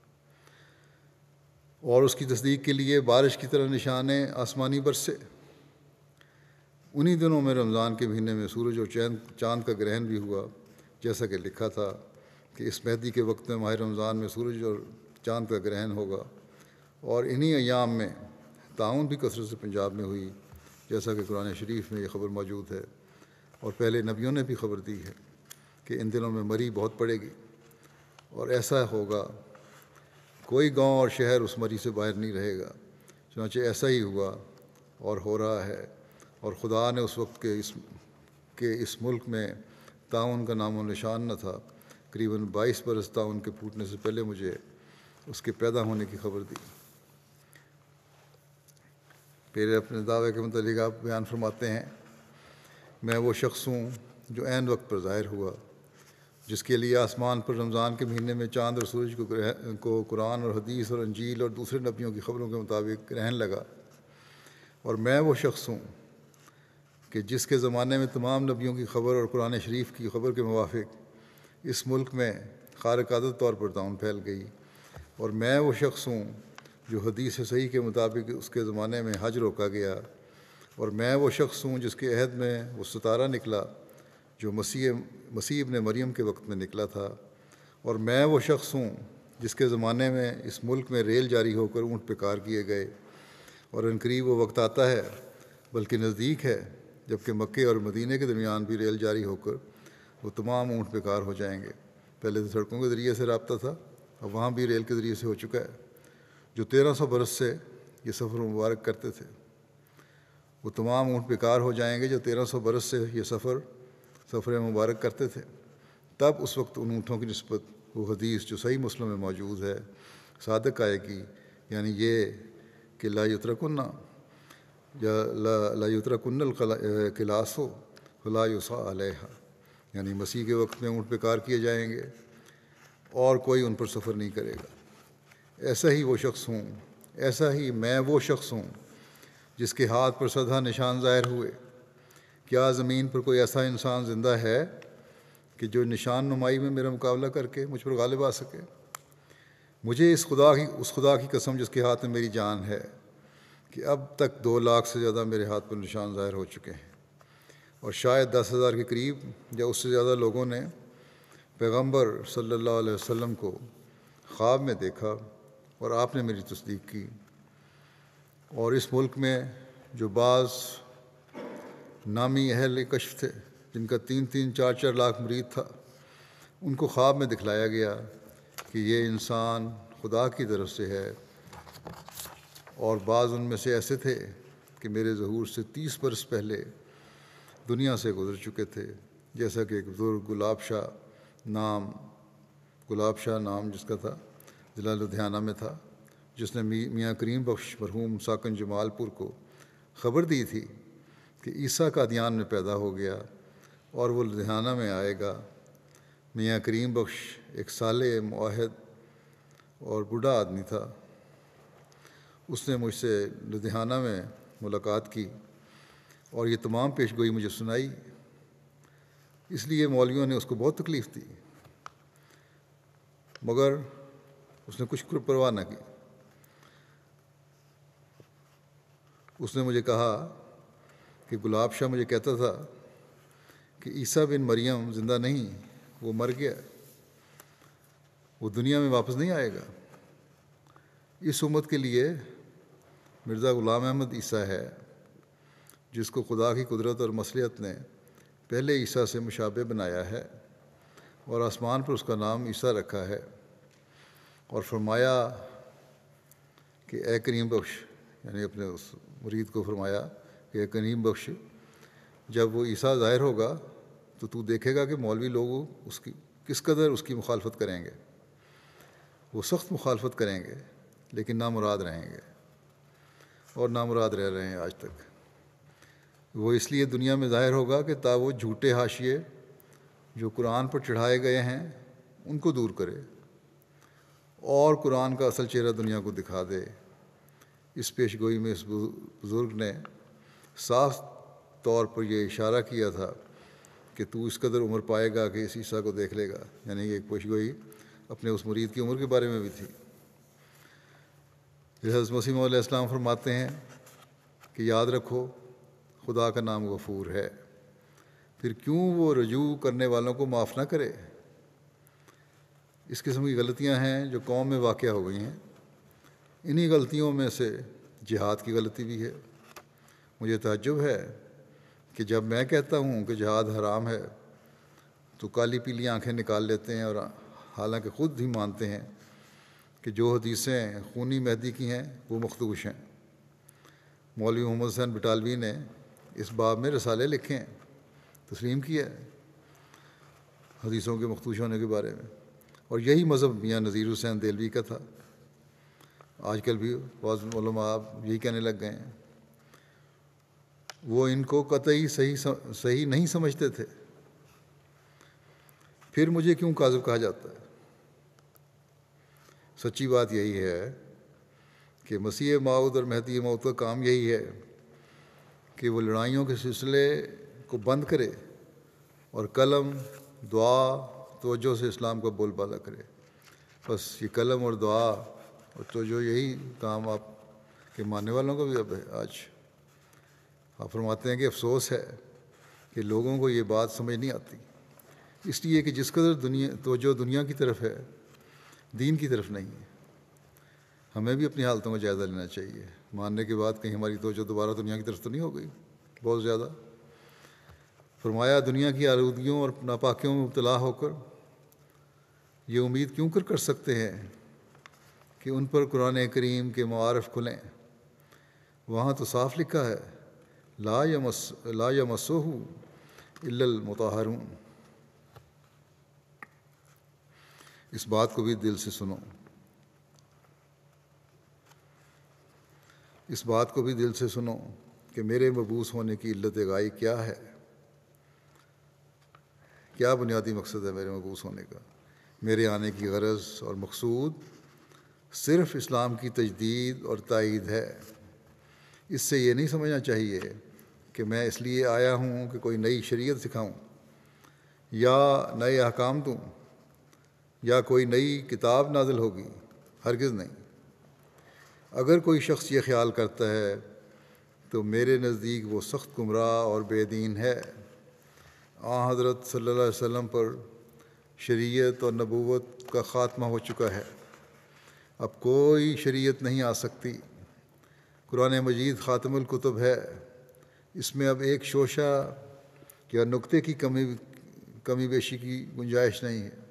اور اس کی تصدیق کے لیے بارش کی طرح نشانے آسمانی برسے۔ انہی دنوں میں رمضان کے مہینے میں سورج اور چاند چاند کا گرہن بھی ہوا، جیسا کہ لکھا تھا کہ اس مہدی کے وقت میں ماہ رمضان میں سورج اور چاند کا گرہن ہوگا۔ اور انہی ایام میں طاعون بھی کثرت سے پنجاب میں ہوئی، جیسا کہ قرآن شریف میں یہ خبر موجود ہے، اور پہلے نبیوں نے بھی خبر دی ہے کہ ان دنوں میں مری بہت پڑے گی، اور ایسا ہوگا کوئی گاؤں اور شہر اس مری سے باہر نہیں رہے گا۔ چنانچہ ایسا ہی ہوا اور ہو رہا ہے، اور خدا نے اس وقت کے اس کہ اس ملک میں طاعون کا نام و نشان نہ تھا، قریباً بائیس برس طاعون کے پھوٹنے سے پہلے مجھے اس کے پیدا ہونے کی خبر دی۔ پھر اپنے دعوے کے متعلق آپ بیان فرماتے ہیں، میں وہ شخص ہوں جو عین وقت پر ظاہر ہوا، جس کے لیے آسمان پر رمضان کے مہینے میں چاند اور سورج کو کو قرآن اور حدیث اور انجیل اور دوسرے نبیوں کی خبروں کے مطابق گرہن لگا۔ اور میں وہ شخص ہوں کہ جس کے زمانے میں تمام نبیوں کی خبر اور قرآن شریف کی خبر کے موافق اس ملک میں خارق عادت طور پر طاعون پھیل گئی۔ اور میں وہ شخص ہوں جو حدیث صحیح کے مطابق اس کے زمانے میں حج روکا گیا۔ اور میں وہ شخص ہوں جس کے عہد میں وہ ستارہ نکلا جو مسیح مسیح ابن مریم کے وقت میں نکلا تھا۔ اور میں وہ شخص ہوں جس کے زمانے میں اس ملک میں ریل جاری ہو کر اونٹ پہ کار کیے گئے، اور عنقریب وہ وقت آتا ہے بلکہ نزدیک ہے جبکہ مکے اور مدینے کے درمیان بھی ریل جاری ہو کر وہ تمام اونٹ پہ کار ہو جائیں گے۔ پہلے تو سڑکوں کے ذریعے سے رابطہ تھا، اب وہاں بھی ریل کے ذریعے سے ہو چکا ہے۔ جو تیرہ سو برس سے یہ سفر مبارک کرتے تھے وہ تمام اونٹ پہ کار ہو جائیں گے جو تیرہ سو برس سے یہ سفر سفر مبارک کرتے تھے۔ تب اس وقت ان اونٹوں کی نسبت وہ حدیث جو صحیح مسلم میں موجود ہے صادق آئے گی، یعنی یہ کہ لا یترکن یا لا لا یترکن القلاص فلا یصع علیہا، یعنی مسیح کے وقت میں اونٹ پہ کار کیے جائیں گے اور کوئی ان پر سفر نہیں کرے گا۔ ایسا ہی وہ شخص ہوں ایسا ہی میں وہ شخص ہوں جس کے ہاتھ پر سدھا نشان ظاہر ہوئے۔ کیا زمین پر کوئی ایسا انسان زندہ ہے کہ جو نشان نمائی میں میرا مقابلہ کر کے مجھ پر غالب آ سکے؟ مجھے اس خدا کی اس خدا کی قسم جس کے ہاتھ میں میری جان ہے کہ اب تک دو لاکھ سے زیادہ میرے ہاتھ پر نشان ظاہر ہو چکے ہیں، اور شاید دس ہزار کے قریب یا اس سے زیادہ لوگوں نے پیغمبر صلی اللہ علیہ وسلم کو خواب میں دیکھا اور آپ نے میری تصدیق کی۔ اور اس ملک میں جو بعض نامی اہل کشف تھے جن کا تین تین چار چار لاکھ مرید تھا، ان کو خواب میں دکھلایا گیا کہ یہ انسان خدا کی طرف سے ہے، اور بعض ان میں سے ایسے تھے کہ میرے ظہور سے تیس برس پہلے دنیا سے گزر چکے تھے، جیسا کہ ایک بزرگ گلاب شاہ نام گلاب شاہ نام جس کا تھا، ضلع لدھیانہ میں تھا، جس نے میاں کریم بخش مرحوم ساکن جمال پور کو خبر دی تھی کہ عیسیٰ قادیان میں پیدا ہو گیا اور وہ لدھیانہ میں آئے گا۔ میاں کریم بخش ایک صالح معاہد اور بوڑھا آدمی تھا۔ اس نے مجھ سے لدھیانہ میں ملاقات کی اور یہ تمام پیش گوئی مجھے سنائی، اس لیے مولویوں نے اس کو بہت تکلیف دی، مگر اس نے کچھ پرواہ نہ کی۔ اس نے مجھے کہا کہ گلاب شاہ مجھے کہتا تھا کہ عیسیٰ بن مریم زندہ نہیں، وہ مر گیا، وہ دنیا میں واپس نہیں آئے گا۔ اس امت کے لیے مرزا غلام احمد عیسیٰ ہے جس کو خدا کی قدرت اور مصلحت نے پہلے عیسیٰ سے مشابہ بنایا ہے، اور آسمان پر اس کا نام عیسیٰ رکھا ہے، اور فرمایا کہ اے کریم بخش، یعنی اپنے اس مرید کو فرمایا کہ اے کریم بخش، جب وہ عیسیٰ ظاہر ہوگا تو تو دیکھے گا کہ مولوی لوگ اس کی کس قدر اس کی مخالفت کریں گے۔ وہ سخت مخالفت کریں گے لیکن نامراد رہیں گے، اور نامراد رہ رہے ہیں آج تک۔ وہ اس لیے دنیا میں ظاہر ہوگا کہ تا وہ جھوٹے حاشیے جو قرآن پر چڑھائے گئے ہیں ان کو دور کرے اور قرآن کا اصل چہرہ دنیا کو دکھا دے۔ اس پیش گوئی میں اس بزرگ نے صاف طور پر یہ اشارہ کیا تھا کہ تو اس قدر عمر پائے گا کہ اس عیسیٰ کو دیکھ لے گا، یعنی یہ پیش گوئی اپنے اس مرید کی عمر کے بارے میں بھی تھی۔ حضرت مسیح موعود علیہ السلام فرماتے ہیں کہ یاد رکھو خدا کا نام غفور ہے، پھر کیوں وہ رجوع کرنے والوں کو معاف نہ کرے۔ اس قسم کی غلطیاں ہیں جو قوم میں واقع ہو گئی ہیں۔ انہی غلطیوں میں سے جہاد کی غلطی بھی ہے۔ مجھے تعجب ہے کہ جب میں کہتا ہوں کہ جہاد حرام ہے تو کالی پیلی آنکھیں نکال لیتے ہیں، اور حالانکہ خود ہی مانتے ہیں کہ جو حدیثیں خونی مہدی کی ہیں وہ مخدوش ہیں۔ مولوی محمد حسین بٹالوی نے اس باب میں رسالے لکھے ہیں، تسلیم کیا ہے حدیثوں کے مخدوش ہونے کے بارے میں، اور یہی مذہب میاں نذیر حسین دہلوی کا تھا۔ آج کل بھی بعض علماء یہی کہنے لگ گئے ہیں۔ وہ ان کو قطعی صحیح صحیح نہیں سمجھتے تھے۔ پھر مجھے کیوں کاذب کہا جاتا ہے؟ سچی بات یہی ہے کہ مسیح موعود اور مہدی موعود کا کام یہی ہے کہ وہ لڑائیوں کے سلسلے کو بند کرے اور قلم، دعا، توجہ سے اسلام کا بول بالا کرے۔ بس یہ قلم اور دعا اور توجہ، یہی کام آپ کے ماننے والوں کا بھی اب ہے۔ آج آپ فرماتے ہیں کہ افسوس ہے کہ لوگوں کو یہ بات سمجھ نہیں آتی، اس لیے کہ جس قدر دنیا توجہ دنیا کی طرف ہے، دین کی طرف نہیں ہے۔ ہمیں بھی اپنی حالتوں کا جائزہ لینا چاہیے، ماننے کے بعد کہیں ہماری توجہ دوبارہ دنیا کی طرف تو نہیں ہو گئی بہت زیادہ۔ فرمایا دنیا کی آلودگیوں اور ناپاکیوں میں مبتلا ہو کر یہ امید کیوں کر کر سکتے ہیں کہ ان پر قرآن کریم کے معارف کھلیں؟ وہاں تو صاف لکھا ہے لا یمس لا یمسہ الا المطہرون۔ اس بات کو بھی دل سے سنو، اس بات کو بھی دل سے سنو کہ میرے مبعوث ہونے کی علت غائی کیا ہے، کیا بنیادی مقصد ہے میرے مبعوث ہونے کا۔ میرے آنے کی غرض اور مقصود صرف اسلام کی تجدید اور تائید ہے۔ اس سے یہ نہیں سمجھنا چاہیے کہ میں اس لیے آیا ہوں کہ کوئی نئی شریعت سکھاؤں یا نئے احکام دوں یا کوئی نئی کتاب نازل ہوگی، ہرگز نہیں۔ اگر کوئی شخص یہ خیال کرتا ہے تو میرے نزدیک وہ سخت گمراہ اور بے دین ہے۔ آن حضرت صلی اللہ علیہ وسلم پر شریعت اور نبوت کا خاتمہ ہو چکا ہے، اب کوئی شریعت نہیں آ سکتی۔ قرآن مجید خاتم الکتب ہے، اس میں اب ایک شوشہ یا نقطے کی کمی کمی بیشی کی گنجائش نہیں ہے۔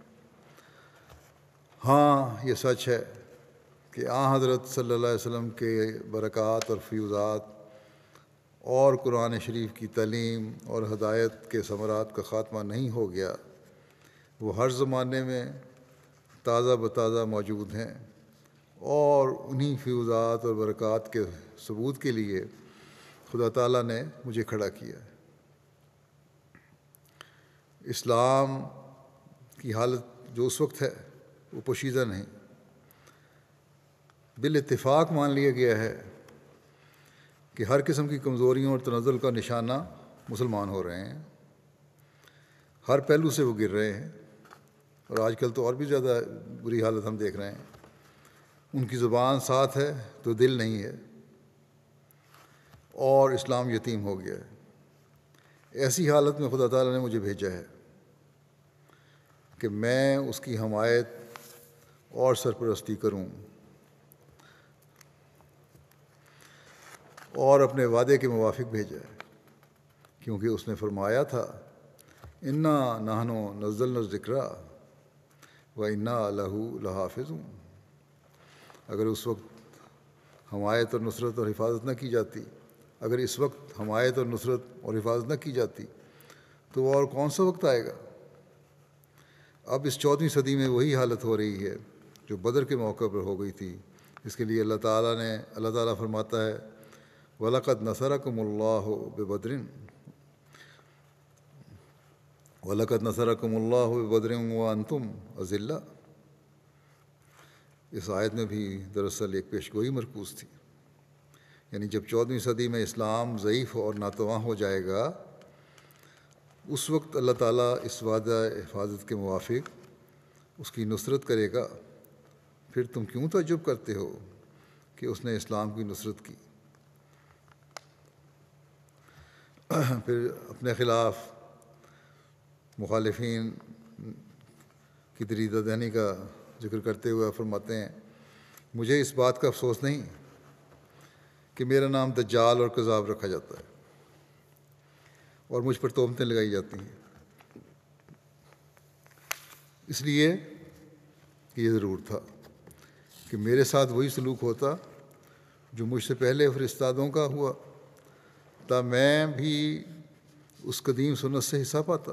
ہاں یہ سچ ہے کہ آن حضرت صلی اللہ علیہ وسلم کے برکات اور فیوزات اور قرآن شریف کی تعلیم اور ہدایت کے ثمرات کا خاتمہ نہیں ہو گیا، وہ ہر زمانے میں تازہ بتازہ موجود ہیں، اور انہی فیوزات اور برکات کے ثبوت کے لیے خدا تعالیٰ نے مجھے کھڑا کیا ہے۔ اسلام کی حالت جو اس وقت ہے وہ پوشیدہ نہیں، بالاتفاق مان لیا گیا ہے کہ ہر قسم کی کمزوریوں اور تنزل کا نشانہ مسلمان ہو رہے ہیں، ہر پہلو سے وہ گر رہے ہیں، اور آج کل تو اور بھی زیادہ بری حالت ہم دیکھ رہے ہیں۔ ان کی زبان ساتھ ہے تو دل نہیں ہے، اور اسلام یتیم ہو گیا ہے۔ ایسی حالت میں خدا تعالیٰ نے مجھے بھیجا ہے کہ میں اس کی حمایت اور سرپرستی کروں، اور اپنے وعدے کے موافق بھیجا ہے، کیونکہ اس نے فرمایا تھا انا نحن نزلنا الذکر و انا لہ لحافظون۔ اگر اس وقت حمایت اور نصرت اور حفاظت نہ کی جاتی، اگر اس وقت حمایت اور نصرت اور حفاظت نہ کی جاتی تو اور کون سا وقت آئے گا؟ اب اس چودھویں صدی میں وہی حالت ہو رہی ہے جو بدر کے موقع پر ہو گئی تھی۔ اس کے لیے اللہ تعالیٰ نے اللہ تعالیٰ فرماتا ہے وَلَقَدْ نَصَرَكُمُ اللَّهُ بِبَدْرٍ وَلَقَدْ نَصَرَكُمُ اللَّهُ بِبَدْرٍ وَأَنْتُمْ أَذِلَّةٌ۔ اس آیت میں بھی دراصل ایک پیشگوئی مرکوز تھی۔ یعنی جب چودھویں صدی میں اسلام ضعیف اور ناتواں ہو جائے گا، اس وقت اللہ تعالیٰ اس وعدہ حفاظت کے موافق اس کی نصرت کرے گا۔ پھر تم کیوں تعجب کرتے ہو کہ اس نے اسلام کی نصرت کی؟ پھر اپنے خلاف مخالفین کی دریدہ دہنی کا ذکر کرتے ہوئے فرماتے ہیں، مجھے اس بات کا افسوس نہیں کہ میرا نام دجال اور کذاب رکھا جاتا ہے اور مجھ پر تہمتیں لگائی جاتی ہیں، اس لیے کہ یہ ضرور تھا کہ میرے ساتھ وہی سلوک ہوتا جو مجھ سے پہلے فرستادوں کا ہوا، تا میں بھی اس قدیم سنت سے حصہ پاتا۔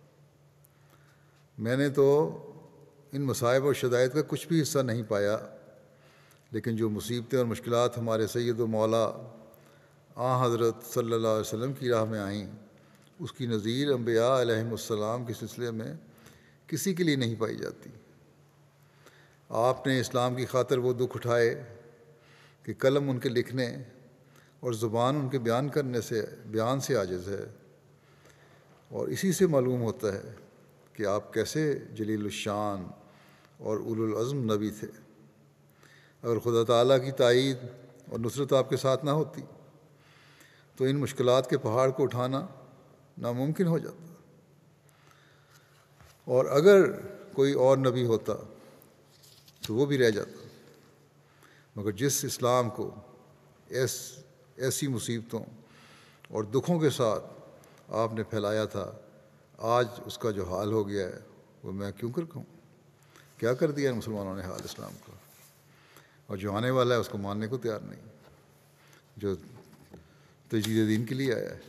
میں نے تو ان مصائب اور شدائد کا کچھ بھی حصہ نہیں پایا، لیکن جو مصیبتیں اور مشکلات ہمارے سید و مولا آ حضرت صلی اللہ علیہ وسلم کی راہ میں آئیں، اس کی نظیر انبیاء علیہم السلام کے سلسلے میں کسی کے لیے نہیں پائی جاتی۔ آپ نے اسلام کی خاطر وہ دکھ اٹھائے کہ قلم ان کے لکھنے اور زبان ان کے بیان کرنے سے بیان سے عاجز ہے، اور اسی سے معلوم ہوتا ہے کہ آپ کیسے جلیل الشان اور اولو العزم نبی تھے۔ اگر خدا تعالیٰ کی تائید اور نصرت آپ کے ساتھ نہ ہوتی تو ان مشکلات کے پہاڑ کو اٹھانا ناممکن ہو جاتا، اور اگر کوئی اور نبی ہوتا تو وہ بھی رہ جاتا، مگر جس اسلام کو ایس ایسی مصیبتوں اور دکھوں کے ساتھ آپ نے پھیلایا تھا، آج اس کا جو حال ہو گیا ہے وہ میں کیوں کر کہوں؟ کیا کر دیا مسلمانوں نے حال اسلام کا، اور جو آنے والا ہے اس کو ماننے کو تیار نہیں، جو تجدید دین کے لیے آیا ہے۔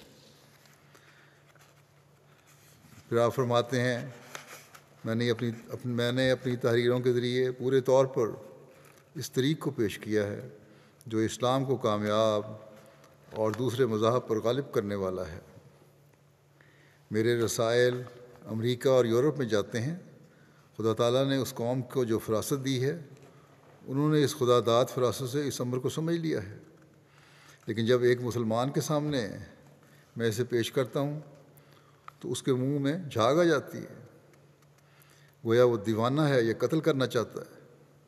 پھر آپ فرماتے ہیں، میں نے اپنی میں نے اپنی تحریروں کے ذریعے پورے طور پر اس طریق کو پیش کیا ہے جو اسلام کو کامیاب اور دوسرے مذاہب پر غالب کرنے والا ہے۔ میرے رسائل امریکہ اور یورپ میں جاتے ہیں۔ خدا تعالیٰ نے اس قوم کو جو فراست دی ہے، انہوں نے اس خدا داد فراست سے اس امر کو سمجھ لیا ہے، لیکن جب ایک مسلمان کے سامنے میں اسے پیش کرتا ہوں تو اس کے منہ میں جھاگ آ جاتی ہے، گویا وہ دیوانہ ہے یا قتل کرنا چاہتا ہے۔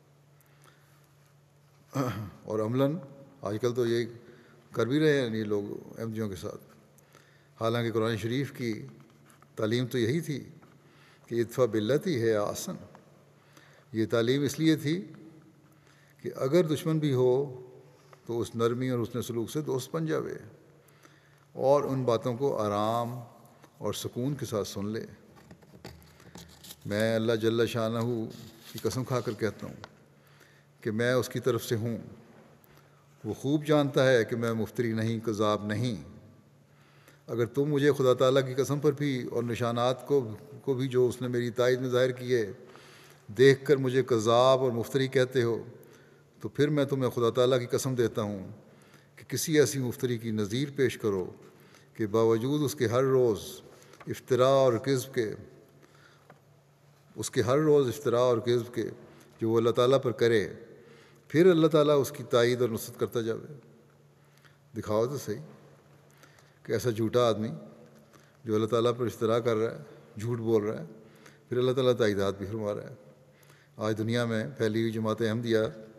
اور عملاً آج کل تو یہ کر بھی رہے ہیں یہ لوگ احمدیوں کے ساتھ، حالانکہ قرآن شریف کی تعلیم تو یہی تھی کہ ادفع باللتی ہے آسن۔ یہ تعلیم اس لیے تھی کہ اگر دشمن بھی ہو تو اس نرمی اور حسن سلوک سے دوست بن جاوے اور ان باتوں کو آرام اور سکون کے ساتھ سن لے۔ میں اللہ جل شانہ کی قسم کھا کر کہتا ہوں کہ میں اس کی طرف سے ہوں۔ وہ خوب جانتا ہے کہ میں مفتری نہیں، کذاب نہیں۔ اگر تم مجھے خدا تعالیٰ کی قسم پر بھی اور نشانات کو کو بھی جو اس نے میری تائید میں ظاہر کیے دیکھ کر مجھے کذاب اور مفتری کہتے ہو، تو پھر میں تمہیں خدا تعالیٰ کی قسم دیتا ہوں کہ کسی ایسی مفتری کی نظیر پیش کرو کہ باوجود اس کے ہر روز افتراء اور کذب کے اس کے ہر روز افتراء اور کذب کے جو وہ اللہ تعالیٰ پر کرے، پھر اللہ تعالیٰ اس کی تائید اور نصرت کرتا جاوے۔ دکھاؤ تو صحیح کہ ایسا جھوٹا آدمی جو اللہ تعالیٰ پر افتراء کر رہا ہے، جھوٹ بول رہا ہے، پھر اللہ تعالیٰ تائیدات بھی فرما رہا ہے۔ آج دنیا میں پھیلی ہوئی جماعت احمدیہ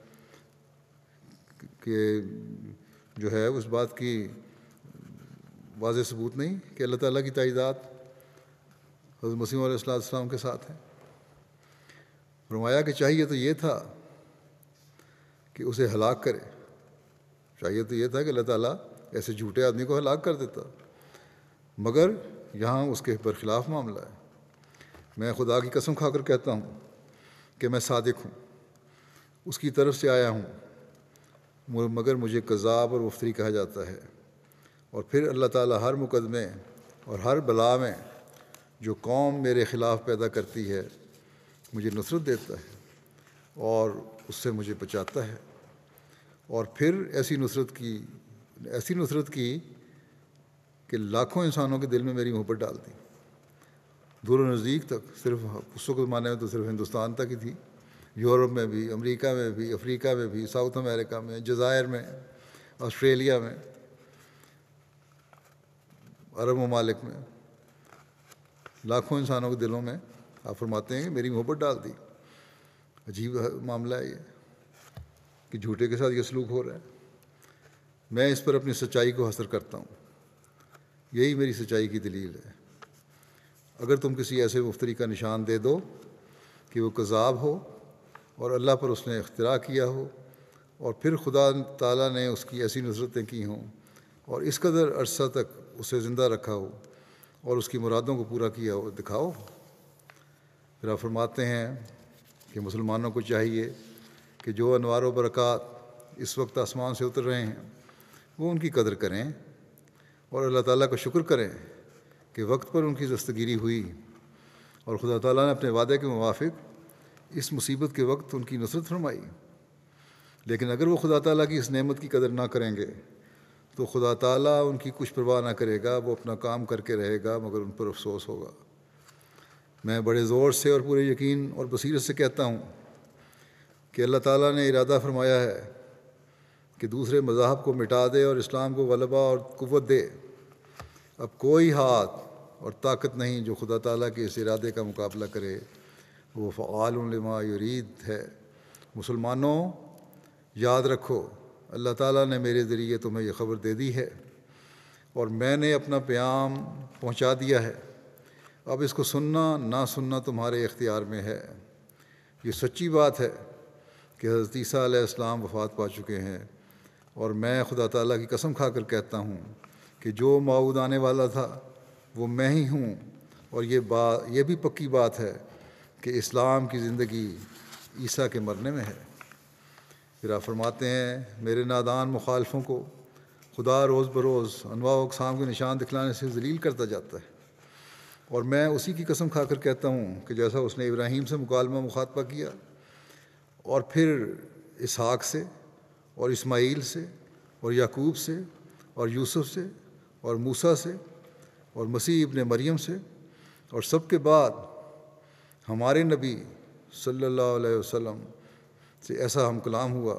کہ جو ہے اس بات کی واضح ثبوت نہیں کہ اللہ تعالیٰ کی تائیدات حضرت مسیح علیہ الصلوۃ والسلام کے ساتھ ہیں۔ فرمایا کہ چاہیے تو یہ تھا کہ اسے ہلاک کرے، چاہیے تو یہ تھا کہ اللہ تعالیٰ ایسے جھوٹے آدمی کو ہلاک کر دیتا، مگر یہاں اس کے برخلاف معاملہ ہے۔ میں خدا کی قسم کھا کر کہتا ہوں کہ میں صادق ہوں، اس کی طرف سے آیا ہوں، مگر مجھے کذاب اور مفتری کہا جاتا ہے۔ اور پھر اللہ تعالیٰ ہر مقدمے اور ہر بلا میں جو قوم میرے خلاف پیدا کرتی ہے مجھے نصرت دیتا ہے اور اس سے مجھے بچاتا ہے، اور پھر ایسی نصرت کی ایسی نصرت کی کہ لاکھوں انسانوں کے دل میں میری محبت ڈال دی، دور و نزدیک تک۔ صرف اس وقت زمانے میں تو صرف ہندوستان تک ہی تھی، یورپ میں بھی، امریکہ میں بھی، افریقہ میں بھی، ساؤتھ امریکہ میں، جزائر میں، آسٹریلیا میں، عرب ممالک میں لاکھوں انسانوں کے دلوں میں آپ فرماتے ہیں کہ میری محبت ڈال دی۔ عجیب معاملہ ہے یہ کہ جھوٹے کے ساتھ یہ سلوک ہو رہا ہے۔ میں اس پر اپنی سچائی کو حسر کرتا ہوں، یہی میری سچائی کی دلیل ہے۔ اگر تم کسی ایسے مفتری کا نشان دے دو کہ وہ کذاب ہو اور اللہ پر اس نے اختراع کیا ہو، اور پھر خدا تعالیٰ نے اس کی ایسی نصرتیں کی ہوں اور اس قدر عرصہ تک اسے زندہ رکھا ہو اور اس کی مرادوں کو پورا کیا ہو، دکھاؤ۔ پھر آپ فرماتے ہیں کہ مسلمانوں کو چاہیے کہ جو انوار و برکات اس وقت آسمان سے اتر رہے ہیں وہ ان کی قدر کریں اور اللہ تعالیٰ کا شکر کریں کہ وقت پر ان کی دستگیری ہوئی اور خدا تعالیٰ نے اپنے وعدے کے موافق اس مصیبت کے وقت ان کی نصرت فرمائی۔ لیکن اگر وہ خدا تعالیٰ کی اس نعمت کی قدر نہ کریں گے تو خدا تعالیٰ ان کی کچھ پرواہ نہ کرے گا، وہ اپنا کام کر کے رہے گا مگر ان پر افسوس ہوگا۔ میں بڑے زور سے اور پورے یقین اور بصیرت سے کہتا ہوں کہ اللہ تعالیٰ نے ارادہ فرمایا ہے کہ دوسرے مذاہب کو مٹا دے اور اسلام کو غلبہ اور قوت دے۔ اب کوئی ہاتھ اور طاقت نہیں جو خدا تعالیٰ کے اس ارادے کا مقابلہ کرے، وہ فعال لما یرید ہے۔ مسلمانوں، یاد رکھو اللہ تعالیٰ نے میرے ذریعے تمہیں یہ خبر دے دی ہے اور میں نے اپنا پیام پہنچا دیا ہے۔ اب اس کو سننا نہ سننا تمہارے اختیار میں ہے۔ یہ سچی بات ہے کہ حضرت عیسیٰ علیہ السلام وفات پا چکے ہیں، اور میں خدا تعالیٰ کی قسم کھا کر کہتا ہوں کہ جو موعود آنے والا تھا وہ میں ہی ہوں، اور یہ بات یہ بھی پکی بات ہے کہ اسلام کی زندگی عیسیٰ کے مرنے میں ہے۔ پھر آپ فرماتے ہیں میرے نادان مخالفوں کو خدا روز بروز انواع و اقسام کے نشان دکھلانے سے ذلیل کرتا جاتا ہے، اور میں اسی کی قسم کھا کر کہتا ہوں کہ جیسا اس نے ابراہیم سے مکالمہ مخاطبہ کیا اور پھر اسحاق سے اور اسماعیل سے اور یعقوب سے اور یوسف سے اور موسیٰ سے اور مسیح ابن مریم سے، اور سب کے بعد ہمارے نبی صلی اللہ علیہ وسلم سے ایسا ہم کلام ہوا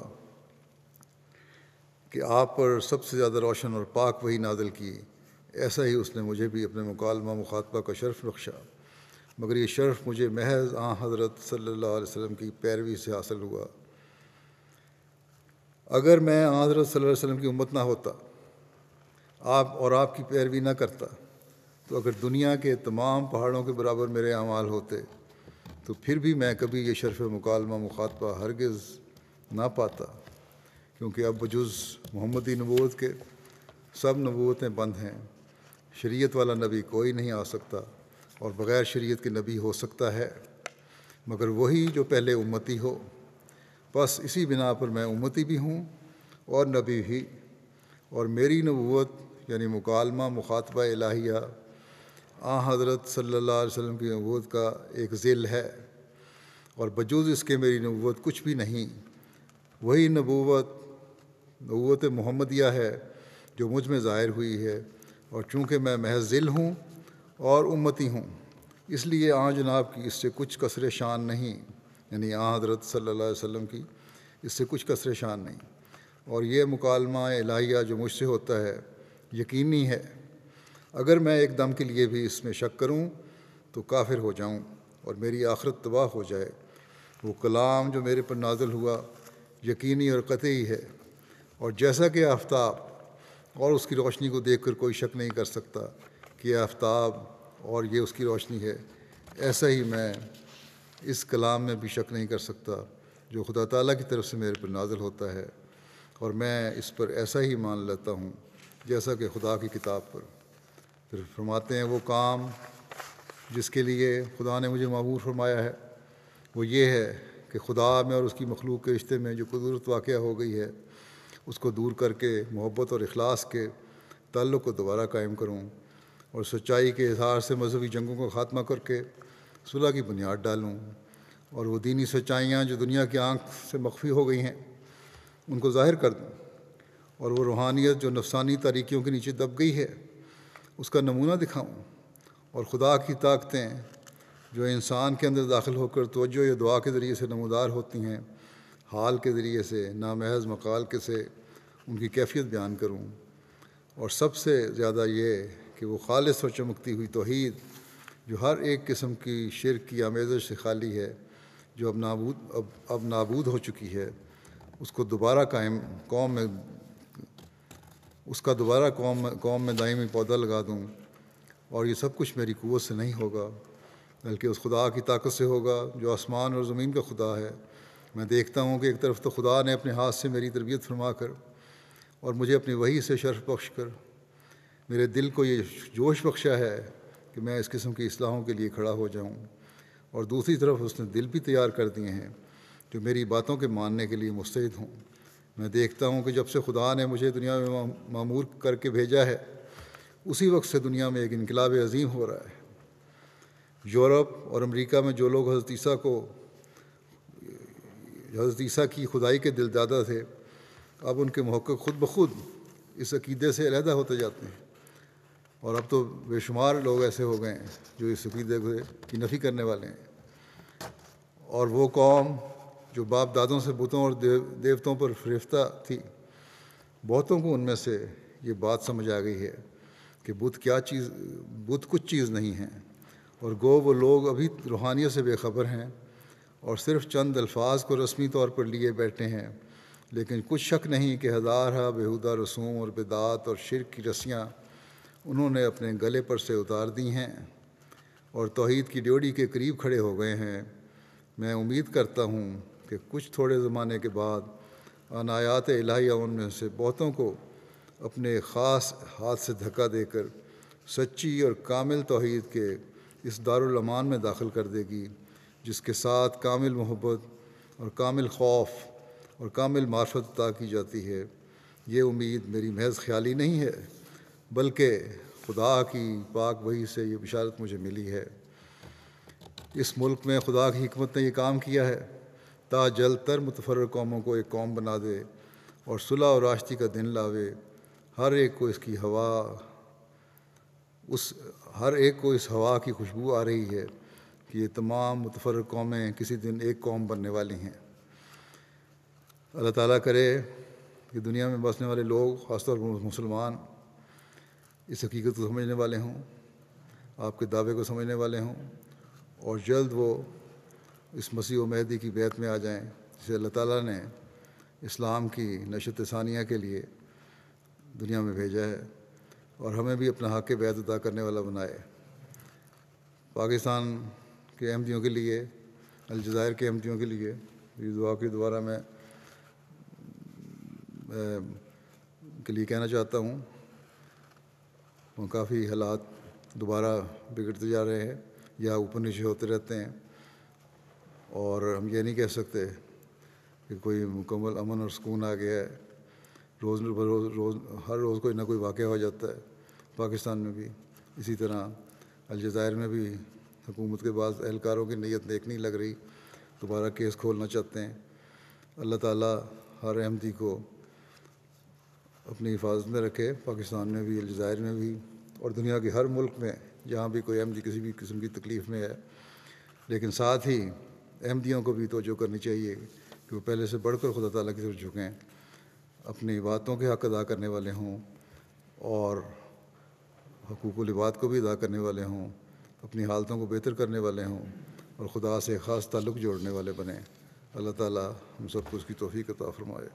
کہ آپ پر سب سے زیادہ روشن اور پاک وحی نازل کی، ایسا ہی اس نے مجھے بھی اپنے مکالمہ مخاطبہ کا شرف بخشا، مگر یہ شرف مجھے محض آن حضرت صلی اللہ علیہ وسلم کی پیروی سے حاصل ہوا۔ اگر میں آن حضرت صلی اللہ علیہ وسلم کی امت نہ ہوتا آپ اور آپ کی پیروی نہ کرتا، تو اگر دنیا کے تمام پہاڑوں کے برابر میرے اعمال ہوتے تو پھر بھی میں کبھی یہ شرف مکالمہ مخاطبہ ہرگز نہ پاتا، کیونکہ اب بجز محمدی نبوت کے سب نبوتیں بند ہیں۔ شریعت والا نبی کوئی نہیں آ سکتا، اور بغیر شریعت کے نبی ہو سکتا ہے مگر وہی جو پہلے امتی ہو۔ بس اسی بنا پر میں امتی بھی ہوں اور نبی بھی، اور میری نبوت یعنی مکالمہ مخاطبہ الہیہ آن حضرت صلی اللہ علیہ وسلم کی نبوت کا ایک ذیل ہے، اور بجوز اس کے میری نبوت کچھ بھی نہیں۔ وہی نبوت نبوت محمدیہ ہے جو مجھ میں ظاہر ہوئی ہے، اور چونکہ میں محض ذیل ہوں اور امتی ہوں، اس لیے آن جناب کی اس سے کچھ کسر شان نہیں، یعنی آن حضرت صلی اللہ علیہ وسلم کی اس سے کچھ کسر شان نہیں، اور یہ مکالمہ الہیہ جو مجھ سے ہوتا ہے یقینی ہے۔ اگر میں ایک دم کے لیے بھی اس میں شک کروں تو کافر ہو جاؤں اور میری آخرت تباہ ہو جائے۔ وہ کلام جو میرے پر نازل ہوا یقینی اور قطعی ہے، اور جیسا کہ آفتاب اور اس کی روشنی کو دیکھ کر کوئی شک نہیں کر سکتا کہ یہ آفتاب اور یہ اس کی روشنی ہے، ایسا ہی میں اس کلام میں بھی شک نہیں کر سکتا جو خدا تعالیٰ کی طرف سے میرے پر نازل ہوتا ہے، اور میں اس پر ایسا ہی مان لیتا ہوں جیسا کہ خدا کی کتاب پر۔ پھر فرماتے ہیں وہ کام جس کے لیے خدا نے مجھے مأمور فرمایا ہے وہ یہ ہے کہ خدا میں اور اس کی مخلوق کے رشتے میں جو قدرت واقع ہو گئی ہے اس کو دور کر کے محبت اور اخلاص کے تعلق کو دوبارہ قائم کروں، اور سچائی کے اظہار سے مذہبی جنگوں کا خاتمہ کر کے صلح کی بنیاد ڈالوں، اور وہ دینی سچائیاں جو دنیا کی آنکھ سے مخفی ہو گئی ہیں ان کو ظاہر کر دوں، اور وہ روحانیت جو نفسانی تاریکیوں کے نیچے دب گئی ہے اس کا نمونہ دکھاؤں، اور خدا کی طاقتیں جو انسان کے اندر داخل ہو کر توجہ یا دعا کے ذریعے سے نمودار ہوتی ہیں، حال کے ذریعے سے نہ محض مقال کے سے ان کی کیفیت بیان کروں، اور سب سے زیادہ یہ کہ وہ خالص اور چمکتی ہوئی توحید جو ہر ایک قسم کی شرک کی آمیزش سے خالی ہے، جو اب نابود اب اب نابود ہو چکی ہے، اس کو دوبارہ قائم قوم میں اس کا دوبارہ قوم میں قوم میں دائمی پودا لگا دوں۔ اور یہ سب کچھ میری قوت سے نہیں ہوگا، بلکہ اس خدا کی طاقت سے ہوگا جو آسمان اور زمین کا خدا ہے۔ میں دیکھتا ہوں کہ ایک طرف تو خدا نے اپنے ہاتھ سے میری تربیت فرما کر اور مجھے اپنی وحی سے شرف بخش کر میرے دل کو یہ جوش بخشا ہے کہ میں اس قسم کی اصلاحوں کے لیے کھڑا ہو جاؤں، اور دوسری طرف اس نے دل بھی تیار کر دیے ہیں جو میری باتوں کے ماننے کے لیے مستعد ہوں۔ میں دیکھتا ہوں کہ جب سے خدا نے مجھے دنیا میں معمور کر کے بھیجا ہے، اسی وقت سے دنیا میں ایک انقلاب عظیم ہو رہا ہے۔ یورپ اور امریکہ میں جو لوگ حضرت عیسیٰ کو حضرت عیسیٰ کی خدائی کے دل دادا تھے، اب ان کے محقق خود بخود اس عقیدے سے علیحدہ ہوتے جاتے ہیں، اور اب تو بے شمار لوگ ایسے ہو گئے ہیں جو اس عقیدے کی نفی کرنے والے ہیں۔ اور وہ قوم جو باپ دادوں سے بتوں اور دیو دیوتوں پر فریفتہ تھی، بہتوں کو ان میں سے یہ بات سمجھ آ گئی ہے کہ بت کیا چیز بت کچھ چیز نہیں ہیں، اور گو وہ لوگ ابھی روحانیت سے بے خبر ہیں اور صرف چند الفاظ کو رسمی طور پر لیے بیٹھے ہیں، لیکن کچھ شک نہیں کہ ہزارہ بیہودہ رسوم اور بدعات اور شرک کی رسیاں انہوں نے اپنے گلے پر سے اتار دی ہیں اور توحید کی ڈیوڑی کے قریب کھڑے ہو گئے ہیں۔ میں امید کرتا ہوں کہ کچھ تھوڑے زمانے کے بعد عنایات الہیہ ان میں سے بہتوں کو اپنے خاص ہاتھ سے دھکا دے کر سچی اور کامل توحید کے اس دارالامان میں داخل کر دے گی، جس کے ساتھ کامل محبت اور کامل خوف اور کامل معرفت عطا کی جاتی ہے۔ یہ امید میری محض خیالی نہیں ہے، بلکہ خدا کی پاک وحی سے یہ بشارت مجھے ملی ہے۔ اس ملک میں خدا کی حکمت نے یہ کام کیا ہے تا جلد تر متفرق قوموں کو ایک قوم بنا دے اور صلح اور راشتی کا دن لاوے۔ ہر ایک کو اس کی ہوا اس ہر ایک کو اس ہوا کی خوشبو آ رہی ہے کہ یہ تمام متفرق قومیں کسی دن ایک قوم بننے والی ہیں۔ اللہ تعالیٰ کرے کہ دنیا میں بسنے والے لوگ، خاص طور پر مسلمان، اس حقیقت کو سمجھنے والے ہوں، آپ کے دعوے کو سمجھنے والے ہوں، اور جلد وہ اس مسیح و مہدی کی بیعت میں آ جائیں جسے اللہ تعالیٰ نے اسلام کی نشت ثانیہ کے لیے دنیا میں بھیجا ہے، اور ہمیں بھی اپنا حق بیعت ادا کرنے والا بنائے۔ پاکستان کے احمدیوں کے لیے، الجزائر کے احمدیوں کے لیے یہ دعا کی دوبارہ میں کے لیے کہنا چاہتا ہوں، وہ کافی حالات دوبارہ بگڑتے جا رہے ہیں یا اوپر نیچے ہوتے رہتے ہیں، اور ہم یہ نہیں کہہ سکتے کہ کوئی مکمل امن اور سکون آ گیا ہے۔ روز روز روز ہر روز کوئی نہ کوئی واقعہ ہو جاتا ہے، پاکستان میں بھی اسی طرح، الجزائر میں بھی حکومت کے بعض اہلکاروں کی نیت نیک نہیں لگ رہی، دوبارہ کیس کھولنا چاہتے ہیں۔ اللہ تعالیٰ ہر احمدی کو اپنی حفاظت میں رکھے، پاکستان میں بھی، الجزائر میں بھی، اور دنیا کے ہر ملک میں جہاں بھی کوئی احمدی کسی بھی قسم کی تکلیف میں ہے۔ لیکن ساتھ ہی احمدیوں کو بھی توجہ کرنی چاہیے کہ وہ پہلے سے بڑھ کر خدا تعالیٰ کی طرف جھکیں، اپنی باتوں کے حق ادا کرنے والے ہوں اور حقوق العباد کو بھی ادا کرنے والے ہوں، اپنی حالتوں کو بہتر کرنے والے ہوں اور خدا سے خاص تعلق جوڑنے والے بنیں۔ اللہ تعالیٰ ہم سب کو اس کی توفیق عطا فرمائے۔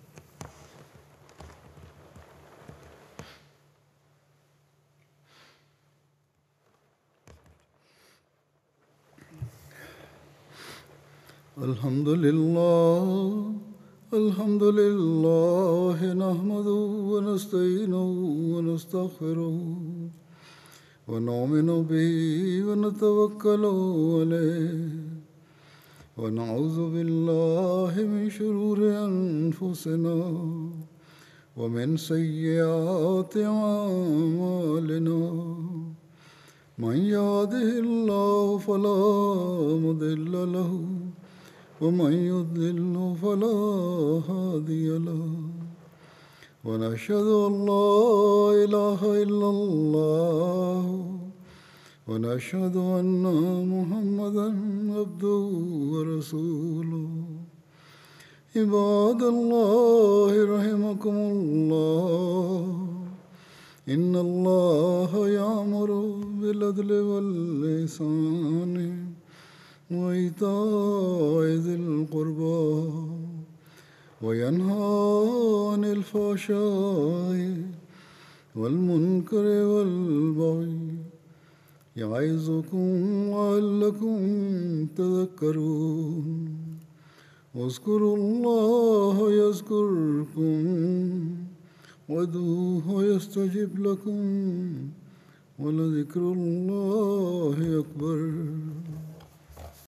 الحمد للہ الحمد للہ نحمدہ ونستعینہ ونستغفرہ ونؤمن بہ ونتوکل علیہ ونعوذ باللہ من شرور انفسنا ومن سیئات اعمالنا من یہدہ اللہ فلا مضل لہ ومن يضلل فلا هادي له ونشهد أن لا إله إلا الله ونشهد أن محمدا عبده ورسوله عباد الله رحمكم الله إن الله يأمر بالعدل والإحسان وإيتاء ذي القربى وينهى عن الفحشاء والمنكر والبغي يعظكم لعلكم تذكرون واذكروا الله يذكركم وادعوه يستجب لكم ولذكر الله أكبر.